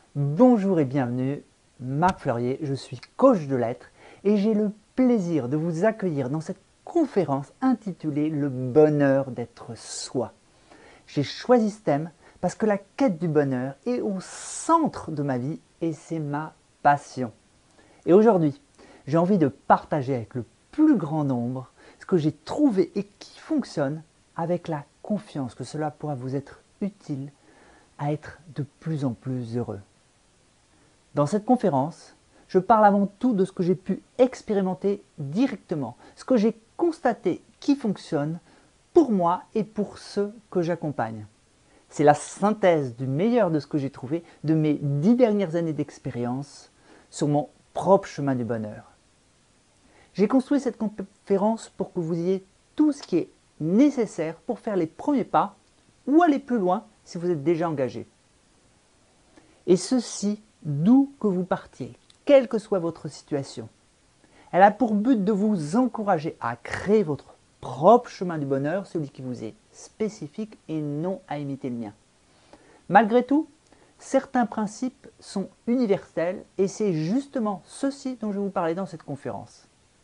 Bonjour et bienvenue, Marc Fleurier, je suis coach de lettres et j'ai le plaisir de vous accueillir dans cette conférence intitulée Le bonheur d'être soi. J'ai choisi ce thème parce que la quête du bonheur est au centre de ma vie et c'est ma passion. Et aujourd'hui, j'ai envie de partager avec le plus grand nombre ce que j'ai trouvé et qui fonctionne avec la confiance que cela pourra vous être utile à être de plus en plus heureux. Dans cette conférence, je parle avant tout de ce que j'ai pu expérimenter directement, ce que j'ai constaté qui fonctionne pour moi et pour ceux que j'accompagne. C'est la synthèse du meilleur de ce que j'ai trouvé de mes 10 dernières années d'expérience sur mon propre chemin du bonheur. J'ai construit cette conférence pour que vous ayez tout ce qui est nécessaire pour faire les premiers pas ou aller plus loin si vous êtes déjà engagé. Et ceci d'où que vous partiez, quelle que soit votre situation. Elle a pour but de vous encourager à créer votre propre chemin du bonheur, celui qui vous est spécifique et non à imiter le mien. Malgré tout, certains principes sont universels et c'est justement ceci dont je vais vous parler dans cette conférence.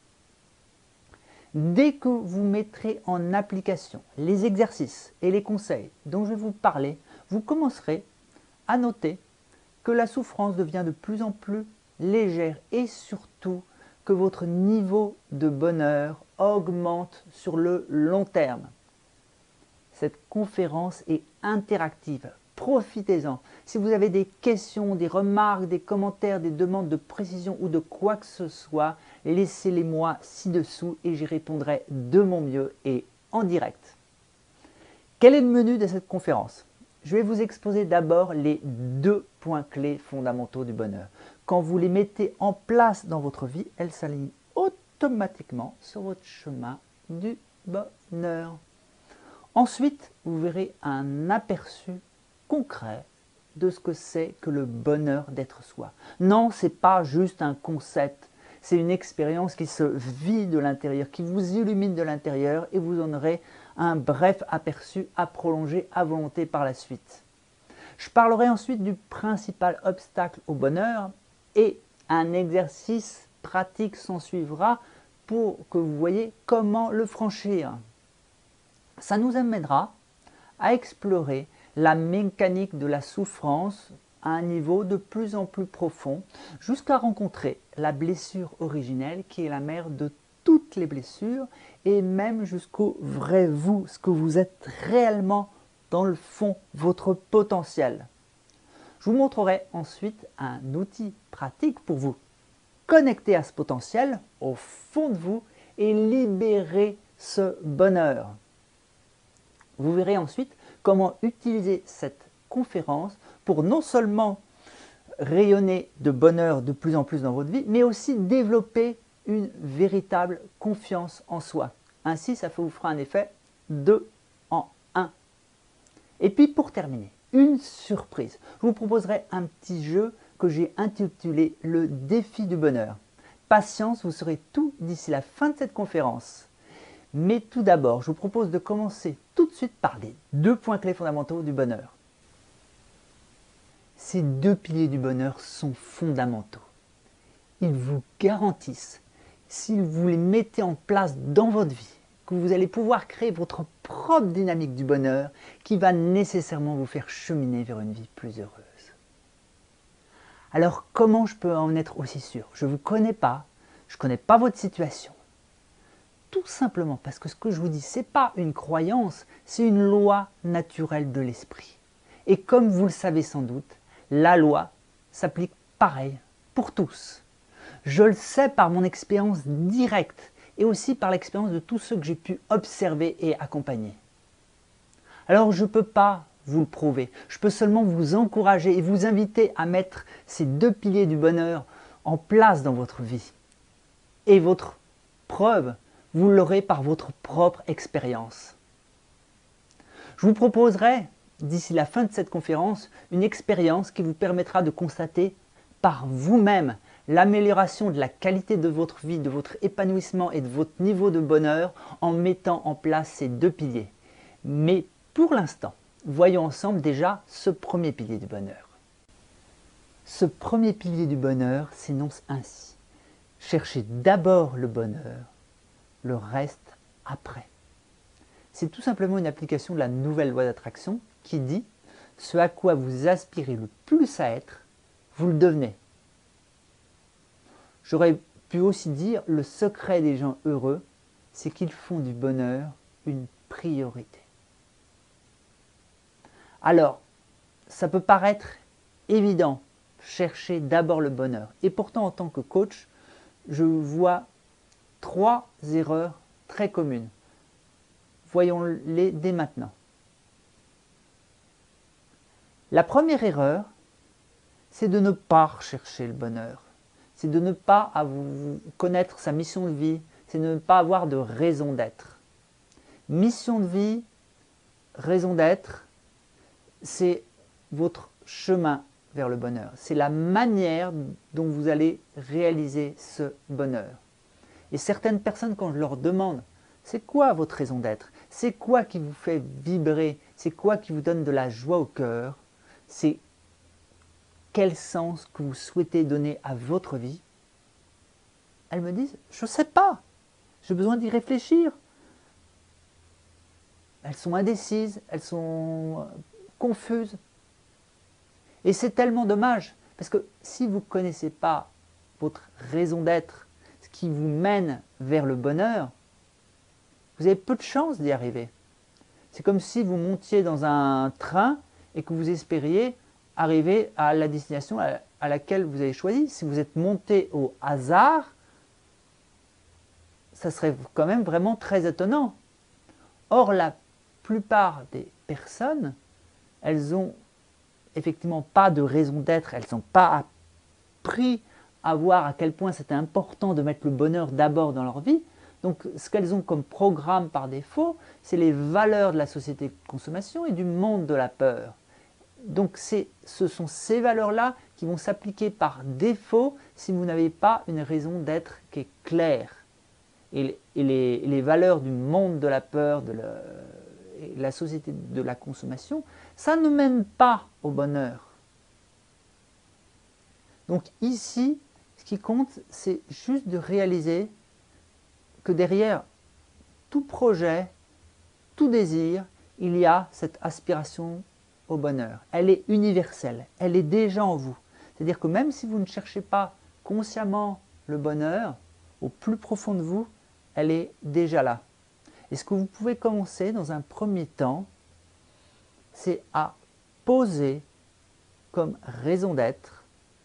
Dès que vous mettrez en application les exercices et les conseils dont je vais vous parler, vous commencerez à noter que la souffrance devient de plus en plus légère et surtout que votre niveau de bonheur augmente sur le long terme. Cette conférence est interactive, profitez-en. Si vous avez des questions, des remarques, des commentaires, des demandes de précision ou de quoi que ce soit, laissez-les moi ci-dessous et j'y répondrai de mon mieux et en direct. Quel est le menu de cette conférence ? Je vais vous exposer d'abord les 2 points clés fondamentaux du bonheur. Quand vous les mettez en place dans votre vie, elles s'alignent automatiquement sur votre chemin du bonheur. Ensuite, vous verrez un aperçu concret de ce que c'est que le bonheur d'être soi. Non, ce n'est pas juste un concept, c'est une expérience qui se vit de l'intérieur, qui vous illumine de l'intérieur et vous en aurez un bref aperçu à prolonger à volonté par la suite. Je parlerai ensuite du principal obstacle au bonheur et un exercice pratique s'en suivra pour que vous voyez comment le franchir. Ça nous amènera à explorer la mécanique de la souffrance à un niveau de plus en plus profond jusqu'à rencontrer la blessure originelle qui est la mère de toutes les blessures et même jusqu'au vrai vous, ce que vous êtes réellement dans le fond, votre potentiel. Je vous montrerai ensuite un outil pratique pour vous connecter à ce potentiel au fond de vous et libérer ce bonheur. Vous verrez ensuite comment utiliser cette conférence pour non seulement rayonner de bonheur de plus en plus dans votre vie, mais aussi développer une véritable confiance en soi. Ainsi, ça vous fera un effet 2 en 1. Et puis pour terminer, une surprise. Je vous proposerai un petit jeu que j'ai intitulé le défi du bonheur. Patience, vous saurez tout d'ici la fin de cette conférence. Mais tout d'abord, je vous propose de commencer tout de suite par les 2 points clés fondamentaux du bonheur. Ces 2 piliers du bonheur sont fondamentaux. Ils vous garantissent, si vous les mettez en place dans votre vie, que vous allez pouvoir créer votre propre dynamique du bonheur qui va nécessairement vous faire cheminer vers une vie plus heureuse. Alors comment je peux en être aussi sûr? Je ne vous connais pas, je ne connais pas votre situation. Tout simplement parce que ce que je vous dis, ce n'est pas une croyance, c'est une loi naturelle de l'esprit. Et comme vous le savez sans doute, la loi s'applique pareil pour tous. Je le sais par mon expérience directe et aussi par l'expérience de tous ceux que j'ai pu observer et accompagner. Alors je ne peux pas vous le prouver, je peux seulement vous encourager et vous inviter à mettre ces 2 piliers du bonheur en place dans votre vie. Et votre preuve, vous l'aurez par votre propre expérience. Je vous proposerai, d'ici la fin de cette conférence, une expérience qui vous permettra de constater par vous-même l'amélioration de la qualité de votre vie, de votre épanouissement et de votre niveau de bonheur en mettant en place ces 2 piliers. Mais pour l'instant, voyons ensemble déjà ce premier pilier du bonheur. Ce premier pilier du bonheur s'énonce ainsi. Cherchez d'abord le bonheur, le reste après. C'est tout simplement une application de la nouvelle loi d'attraction qui dit « ce à quoi vous aspirez le plus à être, vous le devenez ». J'aurais pu aussi dire « le secret des gens heureux, c'est qu'ils font du bonheur une priorité ». Alors, ça peut paraître évident, chercher d'abord le bonheur. Et pourtant, en tant que coach, je vois 3 erreurs très communes. Voyons-les dès maintenant. La première erreur, c'est de ne pas rechercher le bonheur. C'est de ne pas connaître sa mission de vie, c'est de ne pas avoir de raison d'être. Mission de vie, raison d'être, c'est votre chemin vers le bonheur. C'est la manière dont vous allez réaliser ce bonheur. Et certaines personnes, quand je leur demande « c'est quoi votre raison d'être? C'est quoi qui vous fait vibrer? C'est quoi qui vous donne de la joie au cœur? C'est quel sens que vous souhaitez donner à votre vie ?» Elles me disent « je ne sais pas, j'ai besoin d'y réfléchir ». Elles sont indécises, elles sont confuses. Et c'est tellement dommage, parce que si vous ne connaissez pas votre raison d'être, ce qui vous mène vers le bonheur, vous avez peu de chances d'y arriver. C'est comme si vous montiez dans un train et que vous espériez arriver à la destination à laquelle vous avez choisi. Si vous êtes monté au hasard, ça serait quand même vraiment très étonnant. Or, la plupart des personnes, elles n'ont effectivement pas de raison d'être, elles n'ont pas appris à voir à quel point c'était important de mettre le bonheur d'abord dans leur vie. Donc ce qu'elles ont comme programme par défaut, c'est les valeurs de la société de consommation et du monde de la peur. Donc ce sont ces valeurs-là qui vont s'appliquer par défaut si vous n'avez pas une raison d'être qui est claire. Et les valeurs du monde de la peur, de la société de la consommation, ça ne mène pas au bonheur. Donc ici, ce qui compte, c'est juste de réaliser que derrière tout projet, tout désir, il y a cette aspiration au bonheur. Elle est universelle, elle est déjà en vous. C'est-à-dire que même si vous ne cherchez pas consciemment le bonheur, au plus profond de vous, elle est déjà là. Et ce que vous pouvez commencer dans un premier temps, c'est à poser comme raison d'être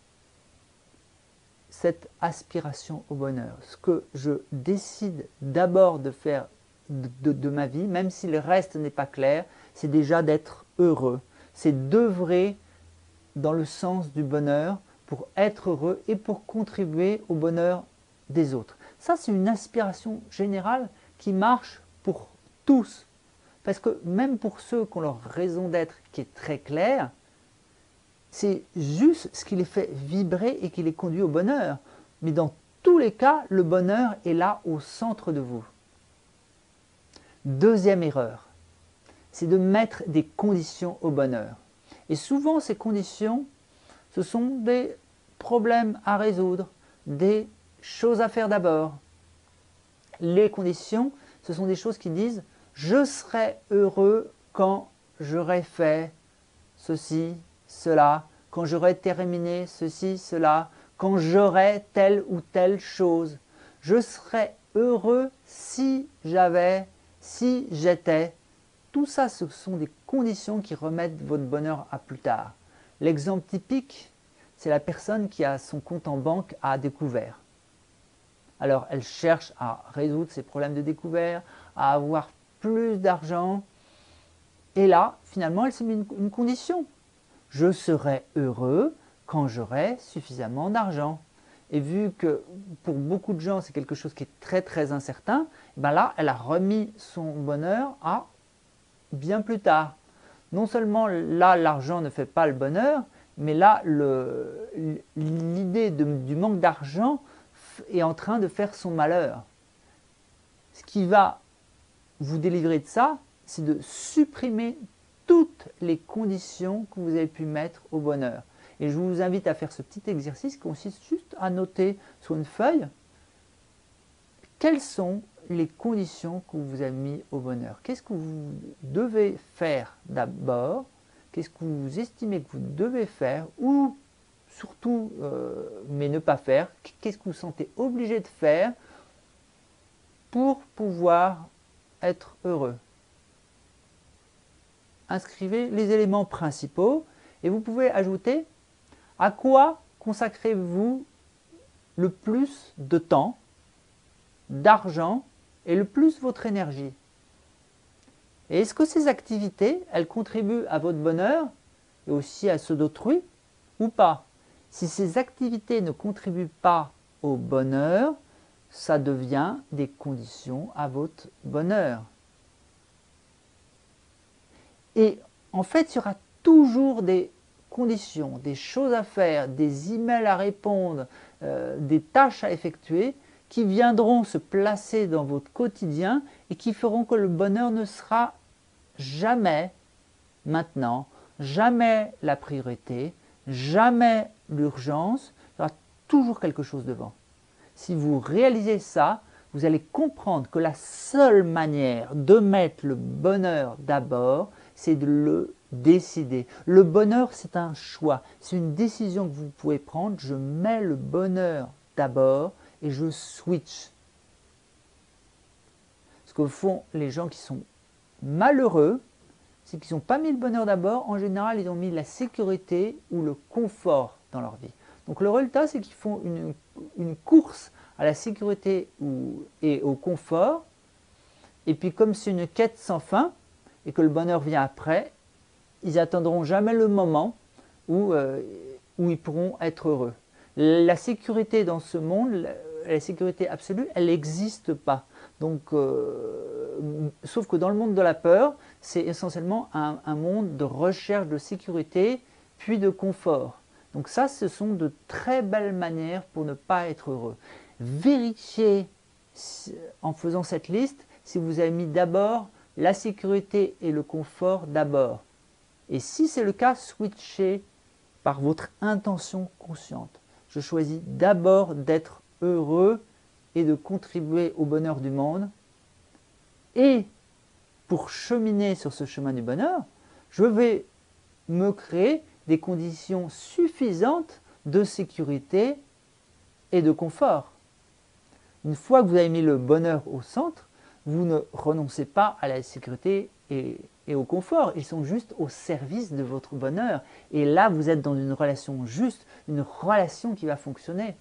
cette aspiration au bonheur. Ce que je décide d'abord de faire de ma vie, même si le reste n'est pas clair, c'est déjà d'être heureux. C'est d'œuvrer dans le sens du bonheur pour être heureux et pour contribuer au bonheur des autres. Ça, c'est une aspiration générale qui marche pour tous. Parce que même pour ceux qui ont leur raison d'être qui est très claire, c'est juste ce qui les fait vibrer et qui les conduit au bonheur. Mais dans tous les cas, le bonheur est là au centre de vous. Deuxième erreur, c'est de mettre des conditions au bonheur. Et souvent, ces conditions, ce sont des problèmes à résoudre, des choses à faire d'abord. Les conditions, ce sont des choses qui disent « je serai heureux quand j'aurai fait ceci, cela, quand j'aurai terminé ceci, cela, quand j'aurai telle ou telle chose. Je serai heureux si j'avais, si j'étais. » Tout ça, ce sont des conditions qui remettent votre bonheur à plus tard. L'exemple typique, c'est la personne qui a son compte en banque à découvert. Alors, elle cherche à résoudre ses problèmes de découvert, à avoir plus d'argent. Et là, finalement, elle s'est mis une condition. Je serai heureux quand j'aurai suffisamment d'argent. Et vu que pour beaucoup de gens, c'est quelque chose qui est très très incertain, ben là, elle a remis son bonheur à bien plus tard. Non seulement là, l'argent ne fait pas le bonheur, mais là, l'idée du manque d'argent est en train de faire son malheur. Ce qui va vous délivrer de ça, c'est de supprimer toutes les conditions que vous avez pu mettre au bonheur. Et je vous invite à faire ce petit exercice qui consiste juste à noter sur une feuille quelles sont les conditions que vous avez mis au bonheur. Qu'est-ce que vous devez faire d'abord? Qu'est-ce que vous estimez que vous devez faire? Ou surtout, mais ne pas faire, qu'est-ce que vous sentez obligé de faire pour pouvoir être heureux? Inscrivez les éléments principaux et vous pouvez ajouter à quoi consacrez-vous le plus de temps, d'argent et le plus votre énergie. Et est-ce que ces activités, elles contribuent à votre bonheur et aussi à ceux d'autrui ou pas? Si ces activités ne contribuent pas au bonheur, ça devient des conditions à votre bonheur. Et en fait, il y aura toujours des conditions, des choses à faire, des emails à répondre, des tâches à effectuer qui viendront se placer dans votre quotidien et qui feront que le bonheur ne sera jamais maintenant, jamais la priorité, jamais l'urgence, il y aura toujours quelque chose devant. Si vous réalisez ça, vous allez comprendre que la seule manière de mettre le bonheur d'abord, c'est de le décider. Le bonheur, c'est un choix, c'est une décision que vous pouvez prendre. Je mets le bonheur d'abord et je switch. Ce que font les gens qui sont malheureux, c'est qu'ils n'ont pas mis le bonheur d'abord. En général, ils ont mis la sécurité ou le confort dans leur vie. Donc le résultat, c'est qu'ils font une course à la sécurité et au confort. Et puis comme c'est une quête sans fin et que le bonheur vient après, ils n'attendront jamais le moment où ils pourront être heureux. La sécurité dans ce monde, la sécurité absolue, elle n'existe pas. Donc, sauf que dans le monde de la peur, c'est essentiellement un monde de recherche de sécurité puis de confort. Donc ça, ce sont de très belles manières pour ne pas être heureux. Vérifiez en faisant cette liste si vous avez mis d'abord la sécurité et le confort d'abord. Et si c'est le cas, switchez par votre intention consciente. Je choisis d'abord d'être heureux et de contribuer au bonheur du monde. Et pour cheminer sur ce chemin du bonheur, je vais me créer des conditions suffisantes de sécurité et de confort. Une fois que vous avez mis le bonheur au centre, vous ne renoncez pas à la sécurité et au confort. Ils sont juste au service de votre bonheur. Et là, vous êtes dans une relation juste, une relation qui va fonctionner.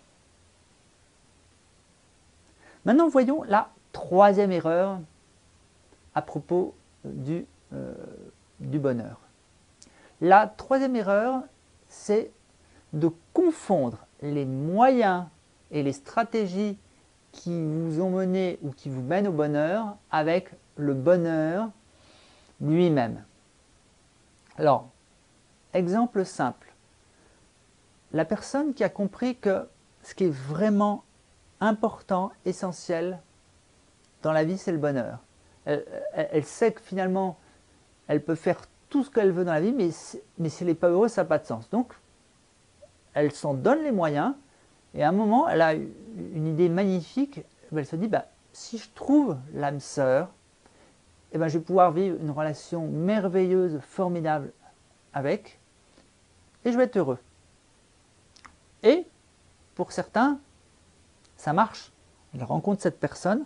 Maintenant, voyons la troisième erreur à propos du bonheur. La troisième erreur, c'est de confondre les moyens et les stratégies qui vous ont mené ou qui vous mènent au bonheur avec le bonheur lui-même. Alors, exemple simple. La personne qui a compris que ce qui est vraiment important, essentiel dans la vie, c'est le bonheur. Elle sait que finalement, elle peut faire tout ce qu'elle veut dans la vie, mais si elle n'est pas heureuse, ça n'a pas de sens. Donc, elle s'en donne les moyens, et à un moment, elle a une idée magnifique. Elle se dit, bah, si je trouve l'âme sœur, eh ben, je vais pouvoir vivre une relation merveilleuse, formidable avec, et je vais être heureux. Et pour certains, ça marche. Elle rencontre cette personne,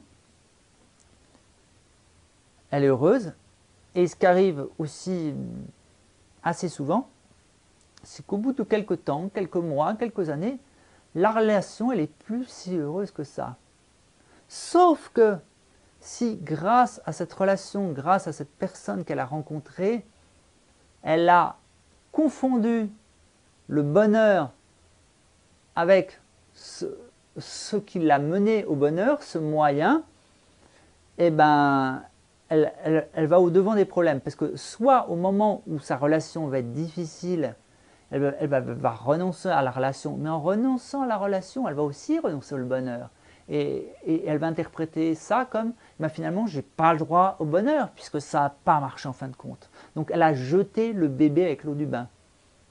elle est heureuse, et ce qui arrive aussi assez souvent, c'est qu'au bout de quelques temps, quelques mois, quelques années, la relation, elle n'est plus si heureuse que ça. Sauf que si grâce à cette relation, grâce à cette personne qu'elle a rencontrée, elle a confondu le bonheur avec ce qui l'a mené au bonheur, ce moyen, eh ben, elle va au-devant des problèmes. Parce que soit au moment où sa relation va être difficile, elle va renoncer à la relation, mais en renonçant à la relation, elle va aussi renoncer au bonheur. Et elle va interpréter ça comme, ben finalement, je n'ai pas le droit au bonheur, puisque ça n'a pas marché en fin de compte. Donc elle a jeté le bébé avec l'eau du bain.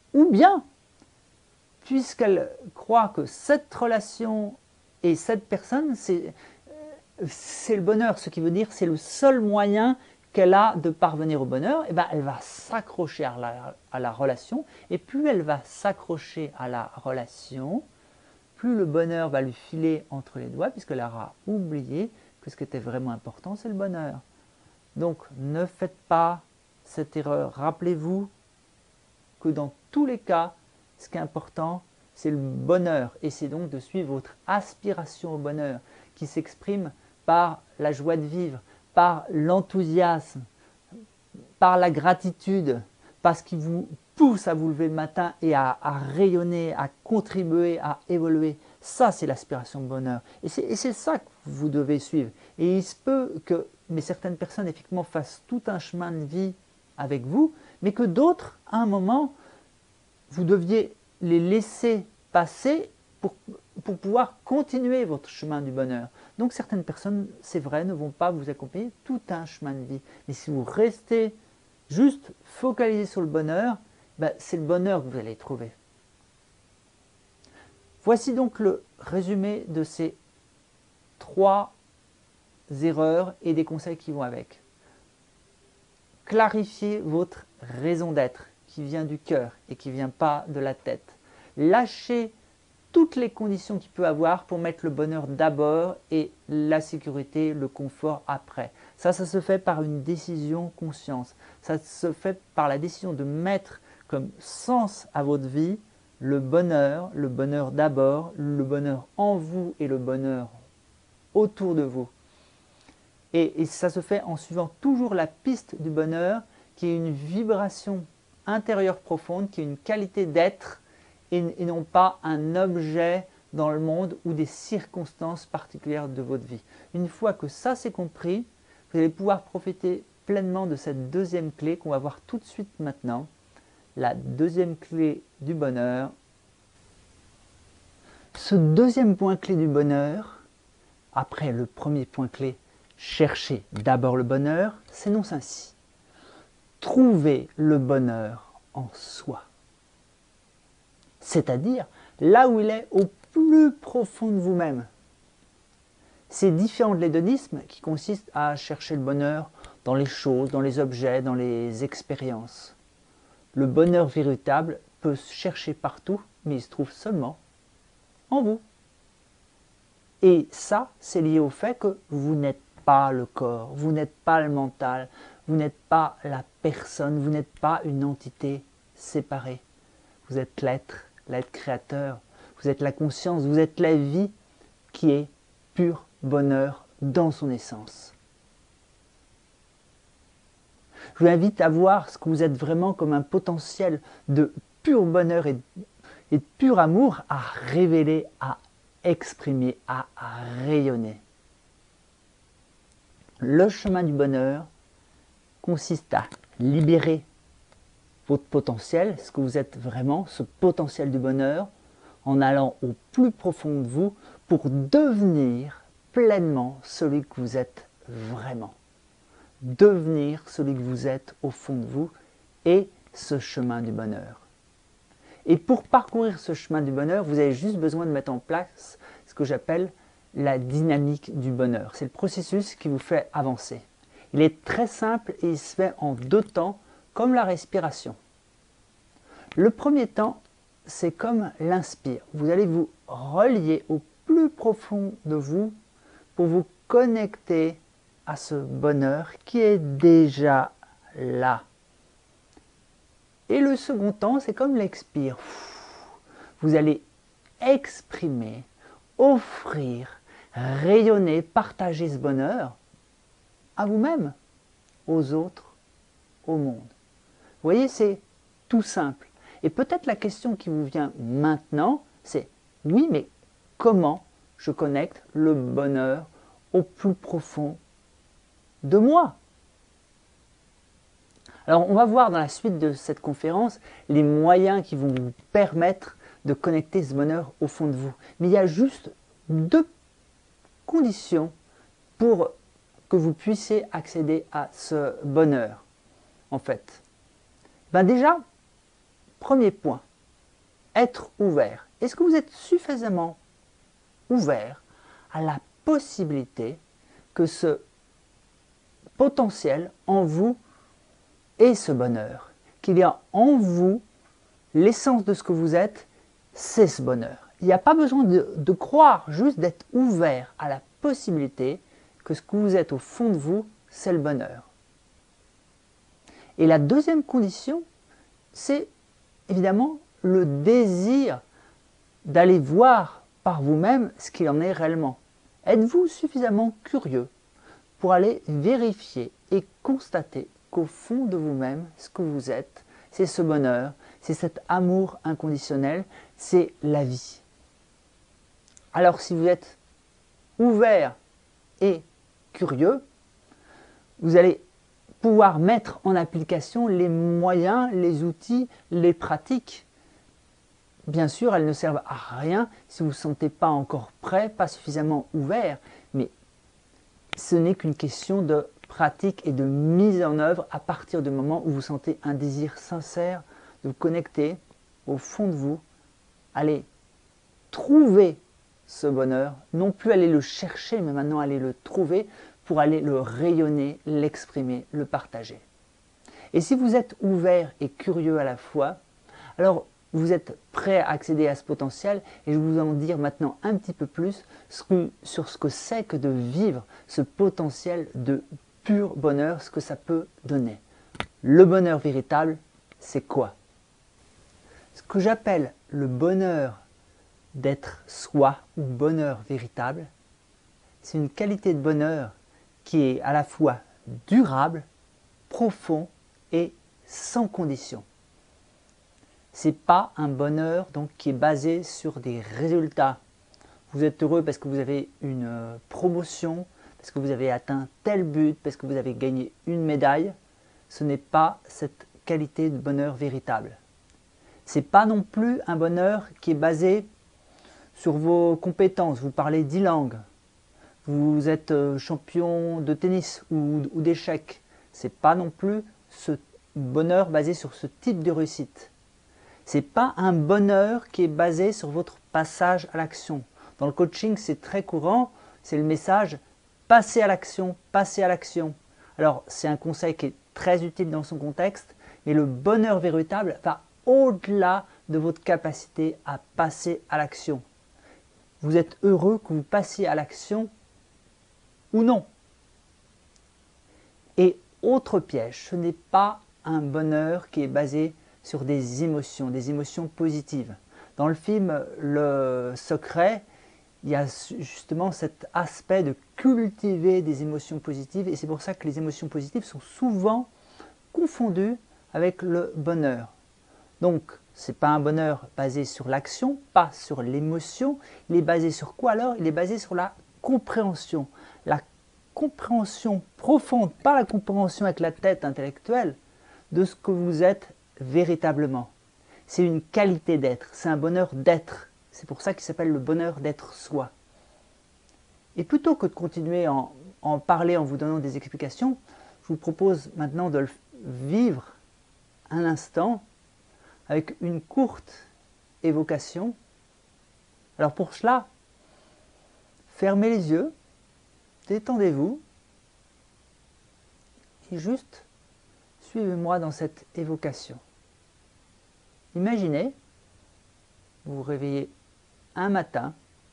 Ou bien, puisqu'elle croit que cette relation et cette personne, c'est le bonheur, ce qui veut dire c'est le seul moyen qu'elle a de parvenir au bonheur, et ben elle va s'accrocher à la relation, et plus elle va s'accrocher à la relation, plus le bonheur va lui filer entre les doigts, puisqu'elle aura oublié que ce qui était vraiment important, c'est le bonheur. Donc ne faites pas cette erreur. Rappelez-vous que dans tous les cas, ce qui est important, c'est le bonheur. Et c'est donc de suivre votre aspiration au bonheur, qui s'exprime par la joie de vivre, par l'enthousiasme, par la gratitude, par ce qui vous pousse à vous lever le matin et à rayonner, à contribuer, à évoluer. Ça, c'est l'aspiration de bonheur. Et c'est ça que vous devez suivre. Et il se peut que certaines personnes, effectivement, fassent tout un chemin de vie avec vous, mais que d'autres, à un moment, vous deviez les laisser passer pour pouvoir continuer votre chemin du bonheur. Donc certaines personnes, c'est vrai, ne vont pas vous accompagner tout un chemin de vie. Mais si vous restez juste focalisé sur le bonheur, ben, c'est le bonheur que vous allez trouver. Voici donc le résumé de ces 3 erreurs et des conseils qui vont avec. Clarifiez votre raison d'être qui vient du cœur et qui ne vient pas de la tête. Lâchez toutes les conditions qu'il peut avoir pour mettre le bonheur d'abord et la sécurité, le confort après. Ça se fait par une décision consciente. Ça se fait par la décision de mettre comme sens à votre vie le bonheur d'abord, le bonheur en vous et le bonheur autour de vous. Et ça se fait en suivant toujours la piste du bonheur qui est une vibration intérieure profonde, qui est une qualité d'être et non pas un objet dans le monde ou des circonstances particulières de votre vie. Une fois que ça c'est compris, vous allez pouvoir profiter pleinement de cette deuxième clé qu'on va voir tout de suite maintenant. La deuxième clé du bonheur. Ce deuxième point clé du bonheur, après le premier point clé, chercher d'abord le bonheur, s'énonce ainsi. Trouvez le bonheur en soi. C'est-à-dire là où il est au plus profond de vous-même. C'est différent de l'hédonisme qui consiste à chercher le bonheur dans les choses, dans les objets, dans les expériences. Le bonheur véritable peut se chercher partout, mais il se trouve seulement en vous. Et ça, c'est lié au fait que vous n'êtes pas le corps, vous n'êtes pas le mental, vous n'êtes pas la personne, vous n'êtes pas une entité séparée. Vous êtes l'être créateur, vous êtes la conscience, vous êtes la vie qui est pur bonheur dans son essence. Je vous invite à voir ce que vous êtes vraiment comme un potentiel de pur bonheur et de pur amour à révéler, à exprimer, à rayonner. Le chemin du bonheur consiste à libérer votre potentiel, ce que vous êtes vraiment, ce potentiel du bonheur, en allant au plus profond de vous pour devenir pleinement celui que vous êtes vraiment. Devenir celui que vous êtes au fond de vous et ce chemin du bonheur. Et pour parcourir ce chemin du bonheur, vous avez juste besoin de mettre en place ce que j'appelle la dynamique du bonheur. C'est le processus qui vous fait avancer. Il est très simple et il se fait en 2 temps, comme la respiration. Le premier temps, c'est comme l'inspire. Vous allez vous relier au plus profond de vous pour vous connecter à ce bonheur qui est déjà là. Et le second temps, c'est comme l'expire. Vous allez exprimer, offrir, rayonner, partager ce bonheur à vous-même, aux autres, au monde. Vous voyez, c'est tout simple. Et peut-être la question qui vous vient maintenant, c'est oui, mais comment je connecte le bonheur au plus profond de moi? Alors, on va voir dans la suite de cette conférence les moyens qui vont vous permettre de connecter ce bonheur au fond de vous. Mais il y a juste 2 conditions pour que vous puissiez accéder à ce bonheur, en fait. Ben déjà, Premier point, être ouvert. Est-ce que vous êtes suffisamment ouvert à la possibilité que ce potentiel en vous ait ce bonheur, qu'il y a en vous l'essence de ce que vous êtes, c'est ce bonheur. Il n'y a pas besoin de croire, juste d'être ouvert à la possibilité que ce que vous êtes au fond de vous, c'est le bonheur. Et la deuxième condition, c'est évidemment le désir d'aller voir par vous-même ce qu'il en est réellement. Êtes-vous suffisamment curieux pour aller vérifier et constater qu'au fond de vous-même, ce que vous êtes, c'est ce bonheur, c'est cet amour inconditionnel, c'est la vie. Alors si vous êtes ouvert et curieux, vous allez pouvoir mettre en application les moyens, les outils, les pratiques. Bien sûr, elles ne servent à rien si vous ne vous sentez pas encore prêt, pas suffisamment ouvert, mais ce n'est qu'une question de pratique et de mise en œuvre à partir du moment où vous sentez un désir sincère de vous connecter au fond de vous, allez trouver ce bonheur, non plus aller le chercher, mais maintenant aller le trouver pour aller le rayonner, l'exprimer, le partager. Et si vous êtes ouvert et curieux à la fois, alors vous êtes prêt à accéder à ce potentiel et je vais vous en dire maintenant un petit peu plus sur ce que c'est que de vivre ce potentiel de pur bonheur, ce que ça peut donner. Le bonheur véritable, c'est quoi? Ce que j'appelle le bonheur d'être soi ou bonheur véritable, c'est une qualité de bonheur qui est à la fois durable, profond et sans condition. Ce n'est pas un bonheur donc, qui est basé sur des résultats. Vous êtes heureux parce que vous avez une promotion, parce que vous avez atteint tel but, parce que vous avez gagné une médaille. Ce n'est pas cette qualité de bonheur véritable. Ce n'est pas non plus un bonheur qui est basé sur vos compétences. Vous parlez 10 langues, vous êtes champion de tennis ou d'échecs. Ce n'est pas non plus ce bonheur basé sur ce type de réussite. Ce n'est pas un bonheur qui est basé sur votre passage à l'action. Dans le coaching, c'est très courant, c'est le message « passez à l'action, passez à l'action ». Alors, c'est un conseil qui est très utile dans son contexte, mais le bonheur véritable va au-delà de votre capacité à passer à l'action. Vous êtes heureux que vous passiez à l'action ou non. Et autre piège, ce n'est pas un bonheur qui est basé sur des émotions positives. Dans le film Le Secret, il y a justement cet aspect de cultiver des émotions positives et c'est pour ça que les émotions positives sont souvent confondues avec le bonheur. Donc, ce n'est pas un bonheur basé sur l'action, pas sur l'émotion. Il est basé sur quoi alors? Il est basé sur la compréhension. La compréhension profonde, pas la compréhension avec la tête intellectuelle, de ce que vous êtes véritablement. C'est une qualité d'être, c'est un bonheur d'être. C'est pour ça qu'il s'appelle le bonheur d'être soi. Et plutôt que de continuer à en parler en vous donnant des explications, je vous propose maintenant de le vivre un instant avec une courte évocation. Alors pour cela, fermez les yeux, détendez-vous et juste suivez-moi dans cette évocation. Imaginez, vous vous réveillez un matin,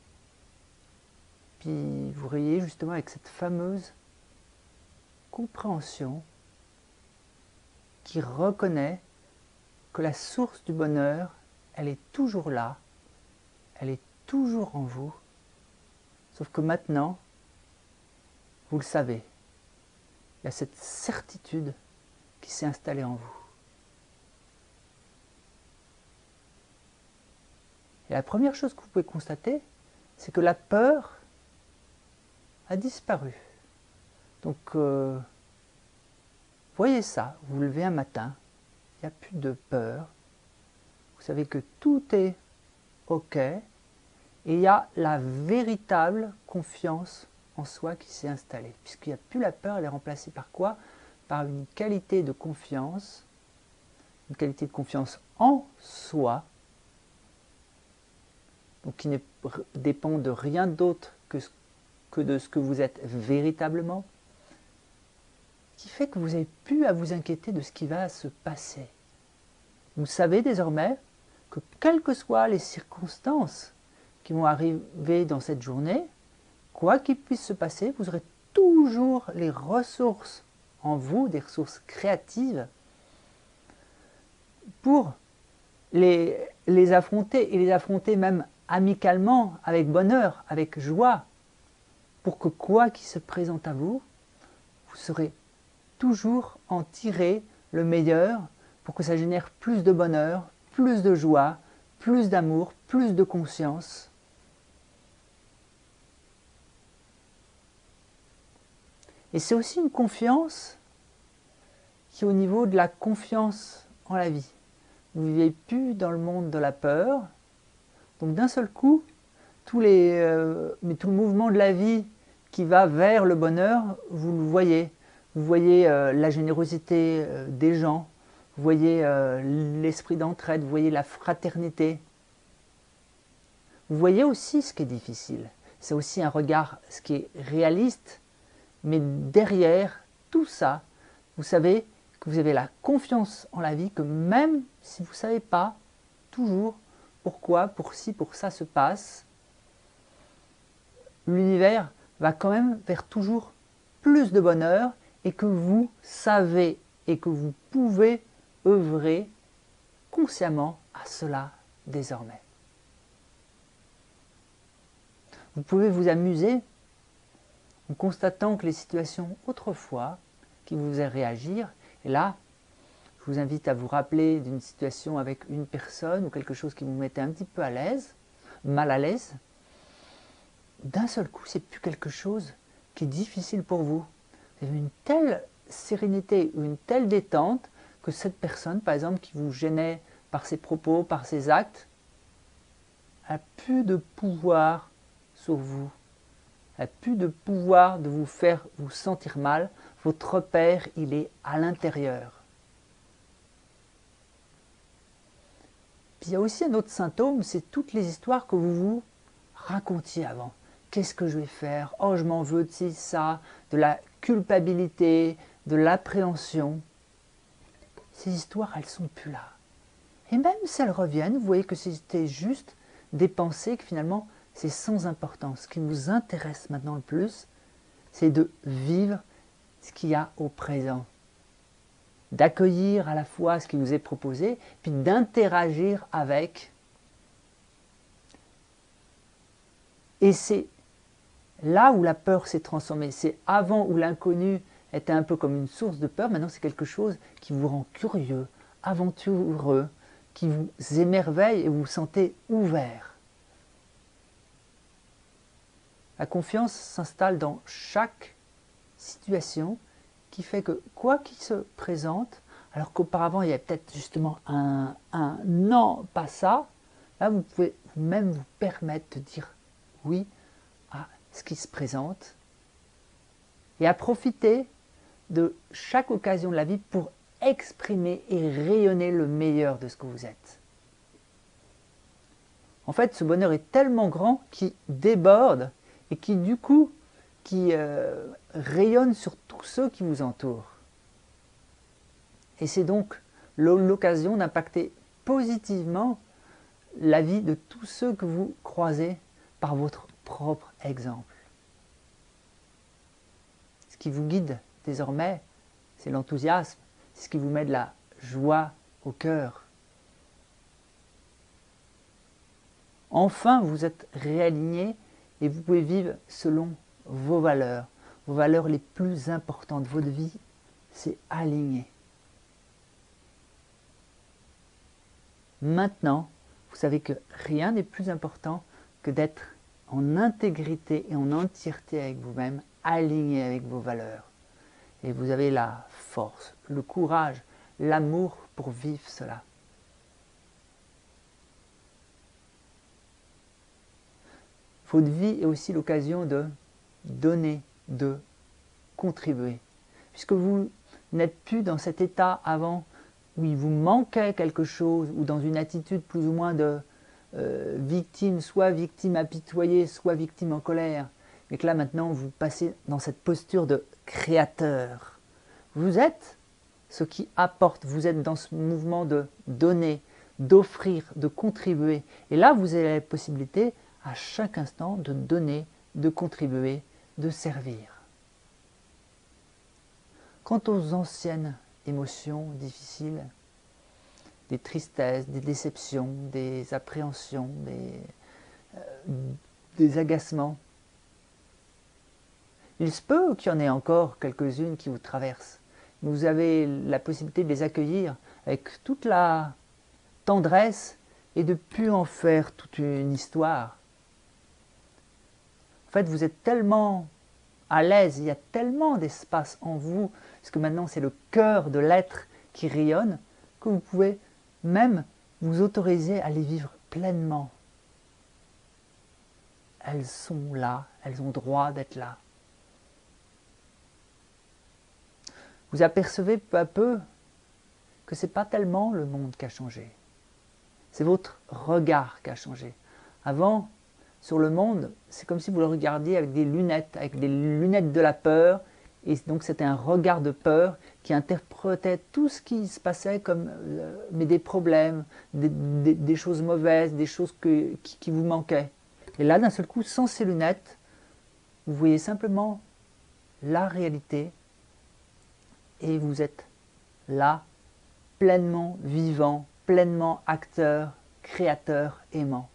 puis vous réveillez justement avec cette fameuse compréhension qui reconnaît que la source du bonheur, elle est toujours là, elle est toujours en vous, sauf que maintenant, vous le savez, il y a cette certitude qui s'est installée en vous. Et la première chose que vous pouvez constater, c'est que la peur a disparu. Donc, voyez ça, vous vous levez un matin, il n'y a plus de peur, vous savez que tout est OK, et il y a la véritable confiance en soi qui s'est installée. Puisqu'il n'y a plus la peur, elle est remplacée par quoi? Par une qualité de confiance en soi, donc qui ne dépend de rien d'autre que de ce que vous êtes véritablement, qui fait que vous n'avez plus à vous inquiéter de ce qui va se passer. Vous savez désormais que quelles que soient les circonstances qui vont arriver dans cette journée, quoi qu'il puisse se passer, vous aurez toujours les ressources en vous, des ressources créatives, pour les affronter, et les affronter même amicalement, avec bonheur, avec joie, pour que quoi qu'il se présente à vous, vous saurez toujours en tirer le meilleur, pour que ça génère plus de bonheur, plus de joie, plus d'amour, plus de conscience. Et c'est aussi une confiance qui est au niveau de la confiance en la vie. Vous ne vivez plus dans le monde de la peur. Donc d'un seul coup, tout le mouvement de la vie qui va vers le bonheur, vous le voyez. Vous voyez la générosité des gens, vous voyez l'esprit d'entraide, vous voyez la fraternité. Vous voyez aussi ce qui est difficile. C'est aussi un regard, ce qui est réaliste, mais derrière tout ça, vous savez que vous avez la confiance en la vie, que même si vous ne savez pas toujours pourquoi, pour ci, pour ça se passe, l'univers va quand même vers toujours plus de bonheur, et que vous savez et que vous pouvez œuvrer consciemment à cela désormais. Vous pouvez vous amuser en constatant que les situations autrefois qui vous faisaient réagir, et là, je vous invite à vous rappeler d'une situation avec une personne ou quelque chose qui vous mettait un petit peu à l'aise, mal à l'aise, d'un seul coup, c'est plus quelque chose qui est difficile pour vous. Vous avez une telle sérénité ou une telle détente que cette personne, par exemple, qui vous gênait par ses propos, par ses actes, a plus de pouvoir sur vous, a plus de pouvoir de vous faire vous sentir mal. Votre repère, il est à l'intérieur. Puis il y a aussi un autre symptôme, c'est toutes les histoires que vous vous racontiez avant. Qu'est-ce que je vais faire? Oh, je m'en veux de ci, ça, de la culpabilité, de l'appréhension. Ces histoires, elles ne sont plus là. Et même si elles reviennent, vous voyez que c'était juste des pensées, que finalement, c'est sans importance. Ce qui nous intéresse maintenant le plus, c'est de vivre ce qu'il y a au présent. D'accueillir à la fois ce qui nous est proposé, puis d'interagir avec. Et c'est là où la peur s'est transformée. C'est avant où l'inconnu était un peu comme une source de peur, maintenant c'est quelque chose qui vous rend curieux, aventureux, qui vous émerveille et vous vous sentez ouvert. La confiance s'installe dans chaque situation qui fait que quoi qu'il se présente, alors qu'auparavant il y avait peut-être justement un non, pas ça, là vous pouvez même vous permettre de dire oui à ce qui se présente et à profiter de chaque occasion de la vie pour exprimer et rayonner le meilleur de ce que vous êtes. En fait, ce bonheur est tellement grand qu'il déborde et qui du coup rayonne sur tous ceux qui vous entourent. Et c'est donc l'occasion d'impacter positivement la vie de tous ceux que vous croisez par votre propre exemple. Ce qui vous guide désormais, c'est l'enthousiasme, c'est ce qui vous met de la joie au cœur. Enfin, vous êtes réaligné et vous pouvez vivre selon vos valeurs les plus importantes. Votre vie, c'est aligné. Maintenant, vous savez que rien n'est plus important que d'être en intégrité et en entièreté avec vous-même, aligné avec vos valeurs. Et vous avez la force, le courage, l'amour pour vivre cela. Votre vie est aussi l'occasion de donner, de contribuer. Puisque vous n'êtes plus dans cet état avant où il vous manquait quelque chose, ou dans une attitude plus ou moins de victime, soit victime apitoyée, soit victime en colère, mais que là maintenant vous passez dans cette posture de créateur. Vous êtes ce qui apporte, vous êtes dans ce mouvement de donner, d'offrir, de contribuer. Et là vous avez la possibilité à chaque instant de donner, de contribuer, de servir. Quant aux anciennes émotions difficiles, des tristesses, des déceptions, des appréhensions, des agacements, il se peut qu'il y en ait encore quelques-unes qui vous traversent. Vous avez la possibilité de les accueillir avec toute la tendresse et de ne plus en faire toute une histoire. En fait, vous êtes tellement à l'aise, il y a tellement d'espace en vous, parce que maintenant c'est le cœur de l'être qui rayonne, que vous pouvez même vous autoriser à les vivre pleinement. Elles sont là, elles ont droit d'être là. Vous apercevez peu à peu que ce n'est pas tellement le monde qui a changé. C'est votre regard qui a changé. Avant, sur le monde, c'est comme si vous le regardiez avec des lunettes de la peur, et donc c'était un regard de peur qui interprétait tout ce qui se passait comme mais des problèmes, des choses mauvaises, des choses qui vous manquaient. Et là, d'un seul coup, sans ces lunettes, vous voyez simplement la réalité, et vous êtes là, pleinement vivant, pleinement acteur, créateur, aimant.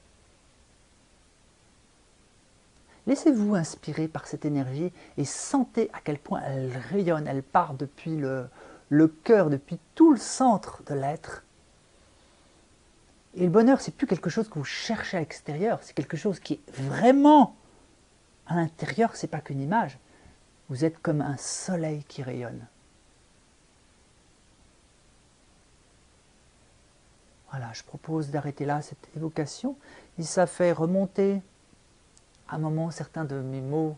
Laissez-vous inspirer par cette énergie et sentez à quel point elle rayonne, elle part depuis le cœur, depuis tout le centre de l'être. Et le bonheur, c'est plus quelque chose que vous cherchez à l'extérieur, c'est quelque chose qui est vraiment à l'intérieur, c'est pas qu'une image. Vous êtes comme un soleil qui rayonne. Voilà, je propose d'arrêter là cette évocation. Et ça fait remonter à un moment certains de mes mots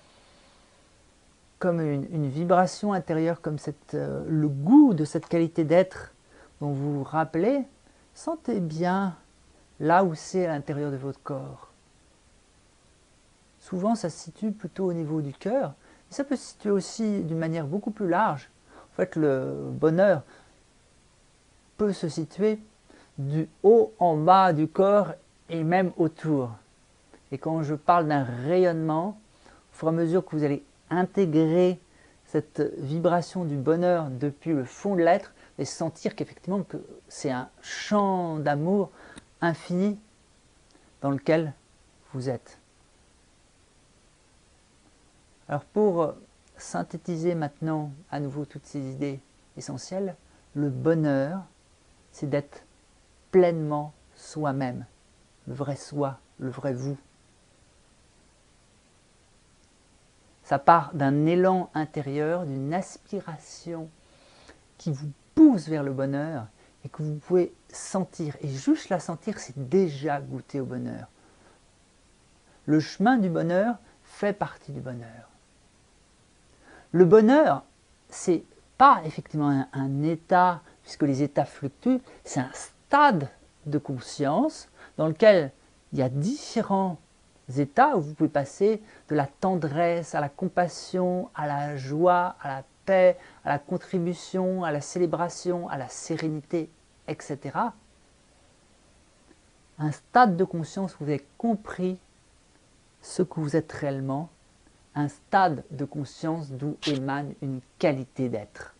comme une vibration intérieure, comme le goût de cette qualité d'être dont vous vous rappelez. Sentez bien là où c'est à l'intérieur de votre corps. Souvent, ça se situe plutôt au niveau du cœur, mais ça peut se situer aussi d'une manière beaucoup plus large. En fait, le bonheur peut se situer du haut en bas du corps et même autour. Et quand je parle d'un rayonnement, au fur et à mesure que vous allez intégrer cette vibration du bonheur depuis le fond de l'être, et sentir qu'effectivement que c'est un champ d'amour infini dans lequel vous êtes. Alors pour synthétiser maintenant à nouveau toutes ces idées essentielles, le bonheur, c'est d'être pleinement soi-même, le vrai soi, le vrai vous. Ça part d'un élan intérieur, d'une aspiration qui vous pousse vers le bonheur et que vous pouvez sentir. Et juste la sentir, c'est déjà goûter au bonheur. Le chemin du bonheur fait partie du bonheur. Le bonheur, c'est pas effectivement un état, puisque les états fluctuent, c'est un stade de conscience dans lequel il y a différents états où vous pouvez passer de la tendresse à la compassion, à la joie, à la paix, à la contribution, à la célébration, à la sérénité, etc. Un stade de conscience où vous avez compris ce que vous êtes réellement, un stade de conscience d'où émane une qualité d'être.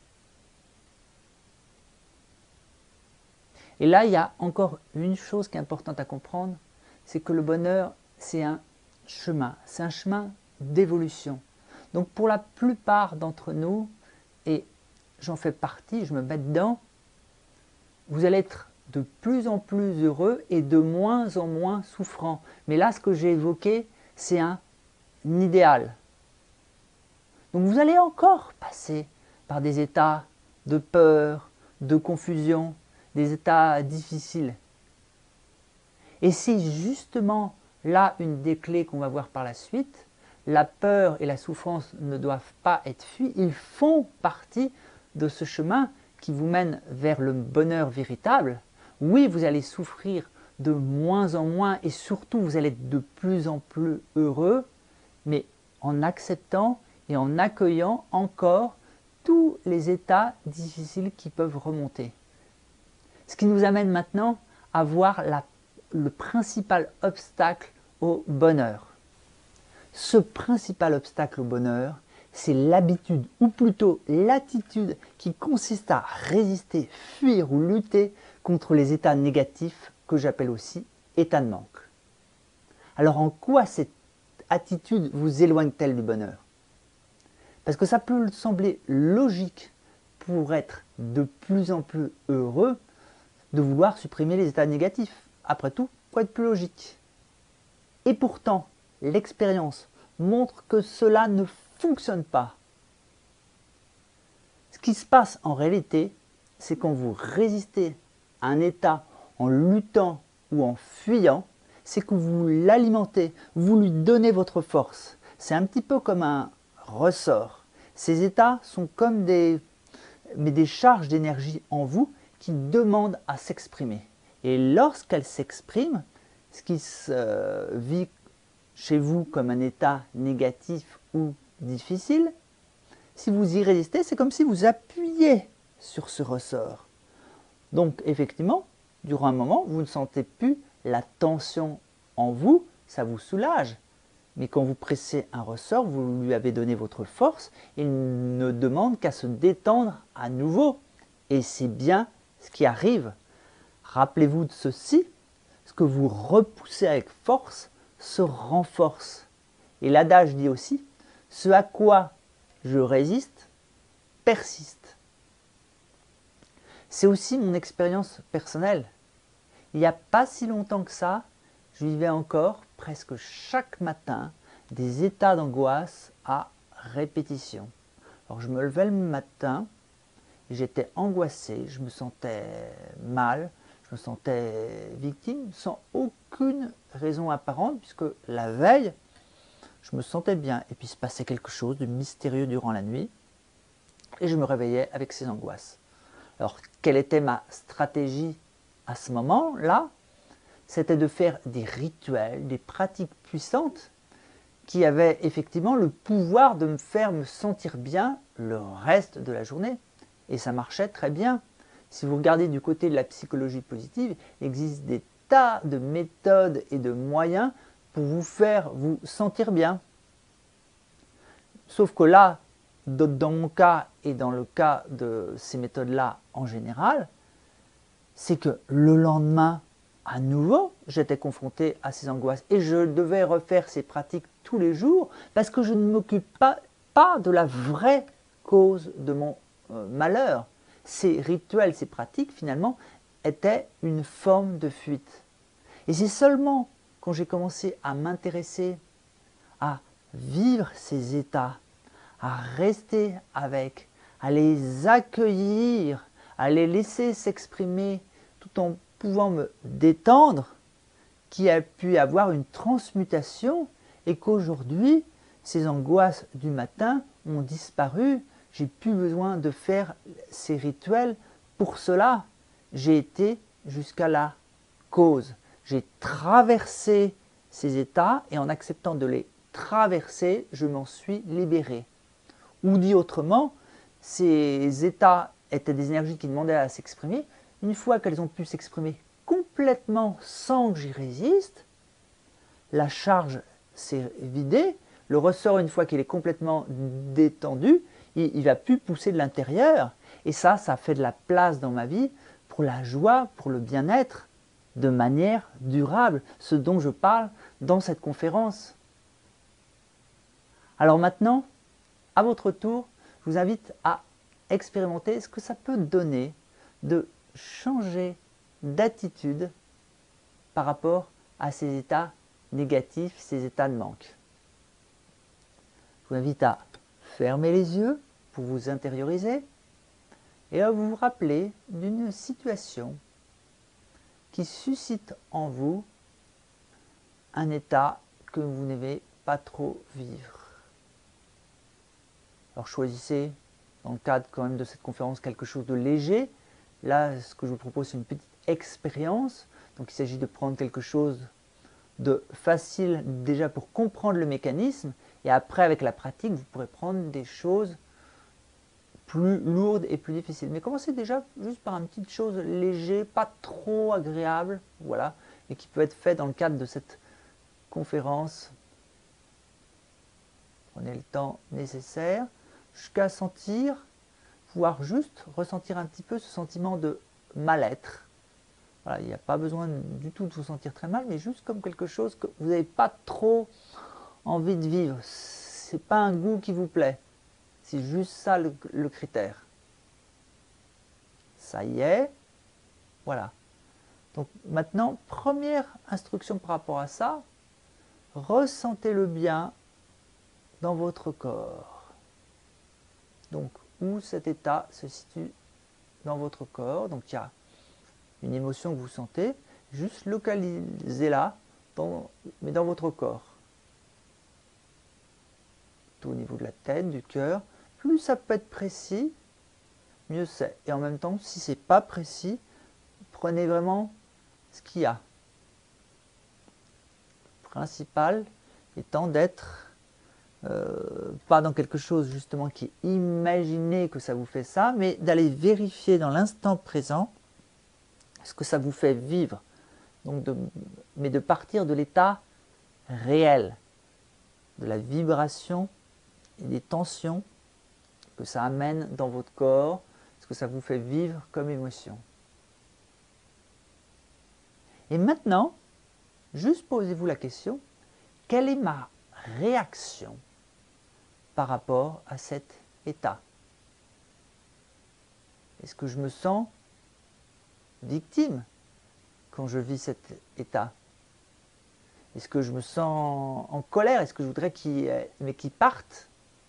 Et là, il y a encore une chose qui est importante à comprendre, c'est que le bonheur, c'est un chemin d'évolution. Donc pour la plupart d'entre nous, et j'en fais partie, je me mets dedans, vous allez être de plus en plus heureux et de moins en moins souffrant. Mais là, ce que j'ai évoqué, c'est un idéal. Donc vous allez encore passer par des états de peur, de confusion, des états difficiles. Et c'est justement là une des clés qu'on va voir par la suite. La peur et la souffrance ne doivent pas être fuies, ils font partie de ce chemin qui vous mène vers le bonheur véritable, oui, vous allez souffrir de moins en moins et surtout vous allez être de plus en plus heureux, mais en acceptant et en accueillant encore tous les états difficiles qui peuvent remonter. Ce qui nous amène maintenant à voir le principal obstacle au bonheur. Ce principal obstacle au bonheur, c'est l'habitude, ou plutôt l'attitude qui consiste à résister, fuir ou lutter contre les états négatifs que j'appelle aussi états de manque. Alors en quoi cette attitude vous éloigne-t-elle du bonheur? Parce que ça peut sembler logique pour être de plus en plus heureux de vouloir supprimer les états négatifs. Après tout, quoi de plus logique? Et pourtant, l'expérience montre que cela ne fonctionne pas. Ce qui se passe en réalité, c'est quand vous résistez à un état en luttant ou en fuyant, c'est que vous l'alimentez, vous lui donnez votre force. C'est un petit peu comme un ressort. Ces états sont comme des charges d'énergie en vous qui demandent à s'exprimer. Et lorsqu'elles s'expriment, ce qui se vit chez vous comme un état négatif ou difficile, si vous y résistez, c'est comme si vous appuyiez sur ce ressort. Donc effectivement, durant un moment, vous ne sentez plus la tension en vous, ça vous soulage. Mais quand vous pressez un ressort, vous lui avez donné votre force, il ne demande qu'à se détendre à nouveau. Et c'est bien ce qui arrive. Rappelez-vous de ceci, ce que vous repoussez avec force se renforce. Et l'adage dit aussi, ce à quoi je résiste persiste. C'est aussi mon expérience personnelle. Il n'y a pas si longtemps que ça, je vivais encore presque chaque matin des états d'angoisse à répétition. Alors je me levais le matin, j'étais angoissé, je me sentais mal, je me sentais victime sans aucune raison apparente puisque la veille, je me sentais bien et puis il se passait quelque chose de mystérieux durant la nuit et je me réveillais avec ces angoisses. Alors quelle était ma stratégie à ce moment-là? C'était de faire des rituels, des pratiques puissantes qui avaient effectivement le pouvoir de me faire me sentir bien le reste de la journée. Et ça marchait très bien. Si vous regardez du côté de la psychologie positive, il existe des tas de méthodes et de moyens pour vous faire vous sentir bien. Sauf que là, dans mon cas et dans le cas de ces méthodes-là en général, c'est que le lendemain, à nouveau, j'étais confronté à ces angoisses et je devais refaire ces pratiques tous les jours parce que je ne m'occupe pas de la vraie cause de mon malheur. Ces rituels, ces pratiques, finalement, étaient une forme de fuite. Et c'est seulement quand j'ai commencé à m'intéresser à vivre ces états, à rester avec, à les accueillir, à les laisser s'exprimer tout en pouvant me détendre, qui a pu avoir une transmutation et qu'aujourd'hui, ces angoisses du matin ont disparu. J'ai plus besoin de faire ces rituels pour cela. J'ai été jusqu'à la cause. J'ai traversé ces états et en acceptant de les traverser, je m'en suis libéré. Ou dit autrement, ces états étaient des énergies qui demandaient à s'exprimer. Une fois qu'elles ont pu s'exprimer complètement sans que j'y résiste, la charge s'est vidée, le ressort, une fois qu'il est complètement détendu, il va plus pousser de l'intérieur. Et ça fait de la place dans ma vie pour la joie, pour le bien-être, de manière durable, ce dont je parle dans cette conférence. Alors maintenant, à votre tour, je vous invite à expérimenter ce que ça peut donner de changer d'attitude par rapport à ces états négatifs, ces états de manque. Je vous invite à fermer les yeux pour vous intérioriser et à vous rappeler d'une situation qui suscite en vous un état que vous n'aimez pas trop vivre. Alors choisissez dans le cadre quand même de cette conférence, quelque chose de léger. Là, ce que je vous propose, c'est une petite expérience. Donc il s'agit de prendre quelque chose de facile déjà pour comprendre le mécanisme, et après avec la pratique, vous pourrez prendre des choses plus lourdes et plus difficiles. Mais commencez déjà juste par une petite chose léger, pas trop agréable, voilà, et qui peut être fait dans le cadre de cette conférence. Prenez le temps nécessaire jusqu'à sentir, pouvoir juste ressentir un petit peu ce sentiment de mal-être. Voilà, il n'y a pas besoin du tout de vous sentir très mal, mais juste comme quelque chose que vous n'avez pas trop envie de vivre. C'est pas un goût qui vous plaît. C'est juste ça le critère. Ça y est. Voilà. Donc maintenant, première instruction par rapport à ça, ressentez-le bien dans votre corps. Donc, où cet état se situe dans votre corps. Donc, il y a une émotion que vous sentez, juste localisez-la, mais dans votre corps. Tout au niveau de la tête, du cœur. Plus ça peut être précis, mieux c'est. Et en même temps, si c'est pas précis, prenez vraiment ce qu'il y a. Le principal étant d'être pas dans quelque chose justement qui est imaginé que ça vous fait ça, mais d'aller vérifier dans l'instant présent ce que ça vous fait vivre. Donc mais de partir de l'état réel, de la vibration et des tensions que ça amène dans votre corps, ce que ça vous fait vivre comme émotion. Et maintenant, juste posez-vous la question, quelle est ma réaction par rapport à cet état? Est-ce que je me sens victime quand je vis cet état? Est-ce que je me sens en colère? Est-ce que je voudrais qu'il parte?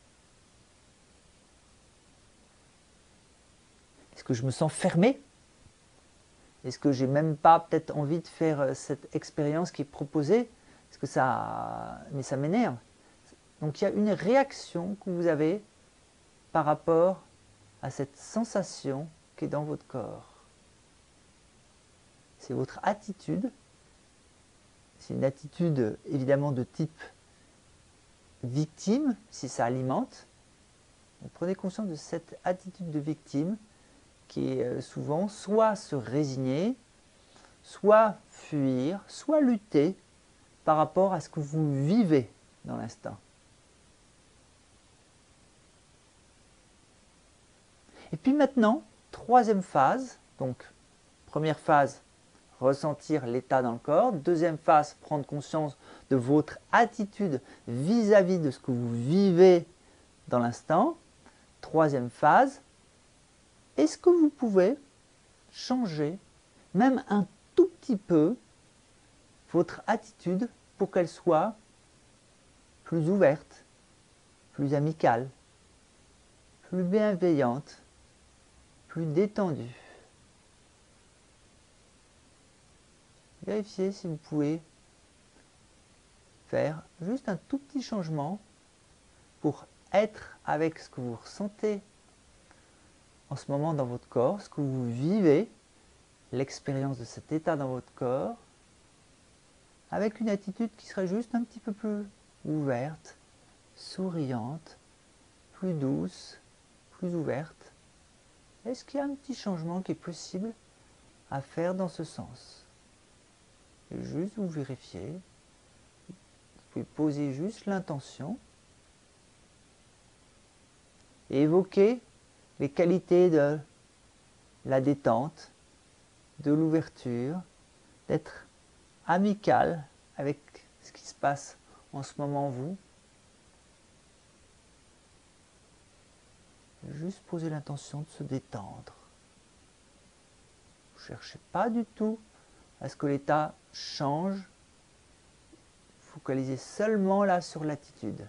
Est-ce que je me sens fermé? Est-ce que j'ai même pas peut-être envie de faire cette expérience qui est proposée? Est-ce que mais ça m'énerve. Donc il y a une réaction que vous avez par rapport à cette sensation qui est dans votre corps. C'est votre attitude. C'est une attitude évidemment de type victime, si ça alimente. Donc, prenez conscience de cette attitude de victime qui est souvent soit se résigner, soit fuir, soit lutter par rapport à ce que vous vivez dans l'instant. Et puis maintenant, troisième phase, donc première phase, ressentir l'état dans le corps. Deuxième phase, prendre conscience de votre attitude vis-à-vis de ce que vous vivez dans l'instant. Troisième phase, est-ce que vous pouvez changer, même un tout petit peu, votre attitude pour qu'elle soit plus ouverte, plus amicale, plus bienveillante, plus détendue? Vérifiez si vous pouvez faire juste un tout petit changement pour être avec ce que vous ressentez en ce moment dans votre corps, ce que vous vivez, l'expérience de cet état dans votre corps, avec une attitude qui serait juste un petit peu plus ouverte, souriante, plus douce, plus ouverte. Est-ce qu'il y a un petit changement qui est possible à faire dans ce sens? Et juste vous vérifiez, vous pouvez poser juste l'intention et évoquer les qualités de la détente, de l'ouverture, d'être amical avec ce qui se passe en ce moment en vous. Juste poser l'intention de se détendre. Ne cherchez pas du tout à ce que l'état change. Focalisez seulement là sur l'attitude.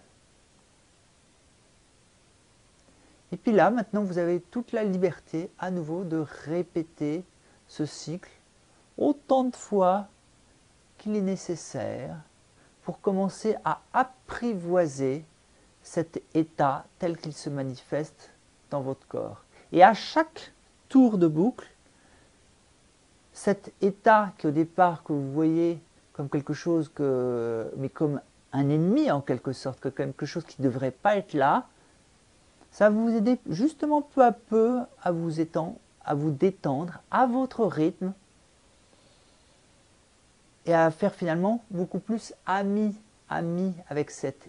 Et puis là, maintenant, vous avez toute la liberté à nouveau de répéter ce cycle autant de fois qu'il est nécessaire pour commencer à apprivoiser cet état tel qu'il se manifeste dans votre corps. Et à chaque tour de boucle, cet état qu'au départ que vous voyez comme quelque chose mais comme un ennemi en quelque sorte, que quelque chose qui ne devrait pas être là, ça va vous aider justement peu à peu à vous détendre à votre rythme et à faire finalement beaucoup plus ami avec cet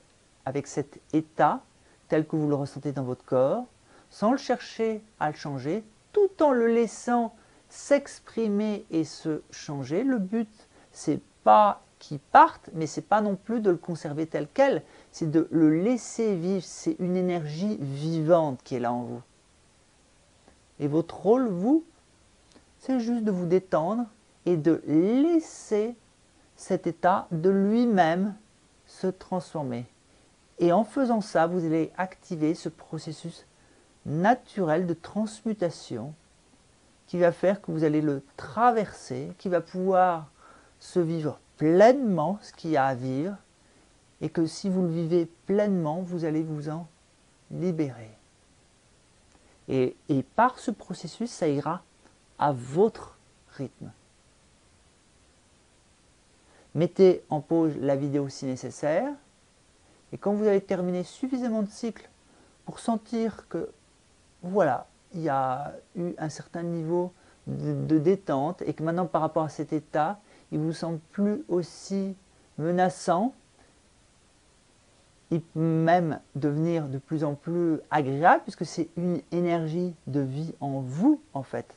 état tel que vous le ressentez dans votre corps, sans le chercher à le changer, tout en le laissant s'exprimer et se changer. Le but, c'est pas qu'il parte, mais c'est pas non plus de le conserver tel quel, c'est de le laisser vivre. C'est une énergie vivante qui est là en vous. Et votre rôle, vous, c'est juste de vous détendre et de laisser cet état de lui-même se transformer. Et en faisant ça, vous allez activer ce processus naturel de transmutation qui va faire que vous allez le traverser, qui va pouvoir se vivre pleinement ce qu'il y a à vivre, et que si vous le vivez pleinement, vous allez vous en libérer. Et par ce processus, ça ira à votre rythme. Mettez en pause la vidéo si nécessaire, et quand vous avez terminé suffisamment de cycles pour sentir que voilà, il y a eu un certain niveau de détente et que maintenant par rapport à cet état, il ne vous semble plus aussi menaçant, il peut même devenir de plus en plus agréable puisque c'est une énergie de vie en vous en fait.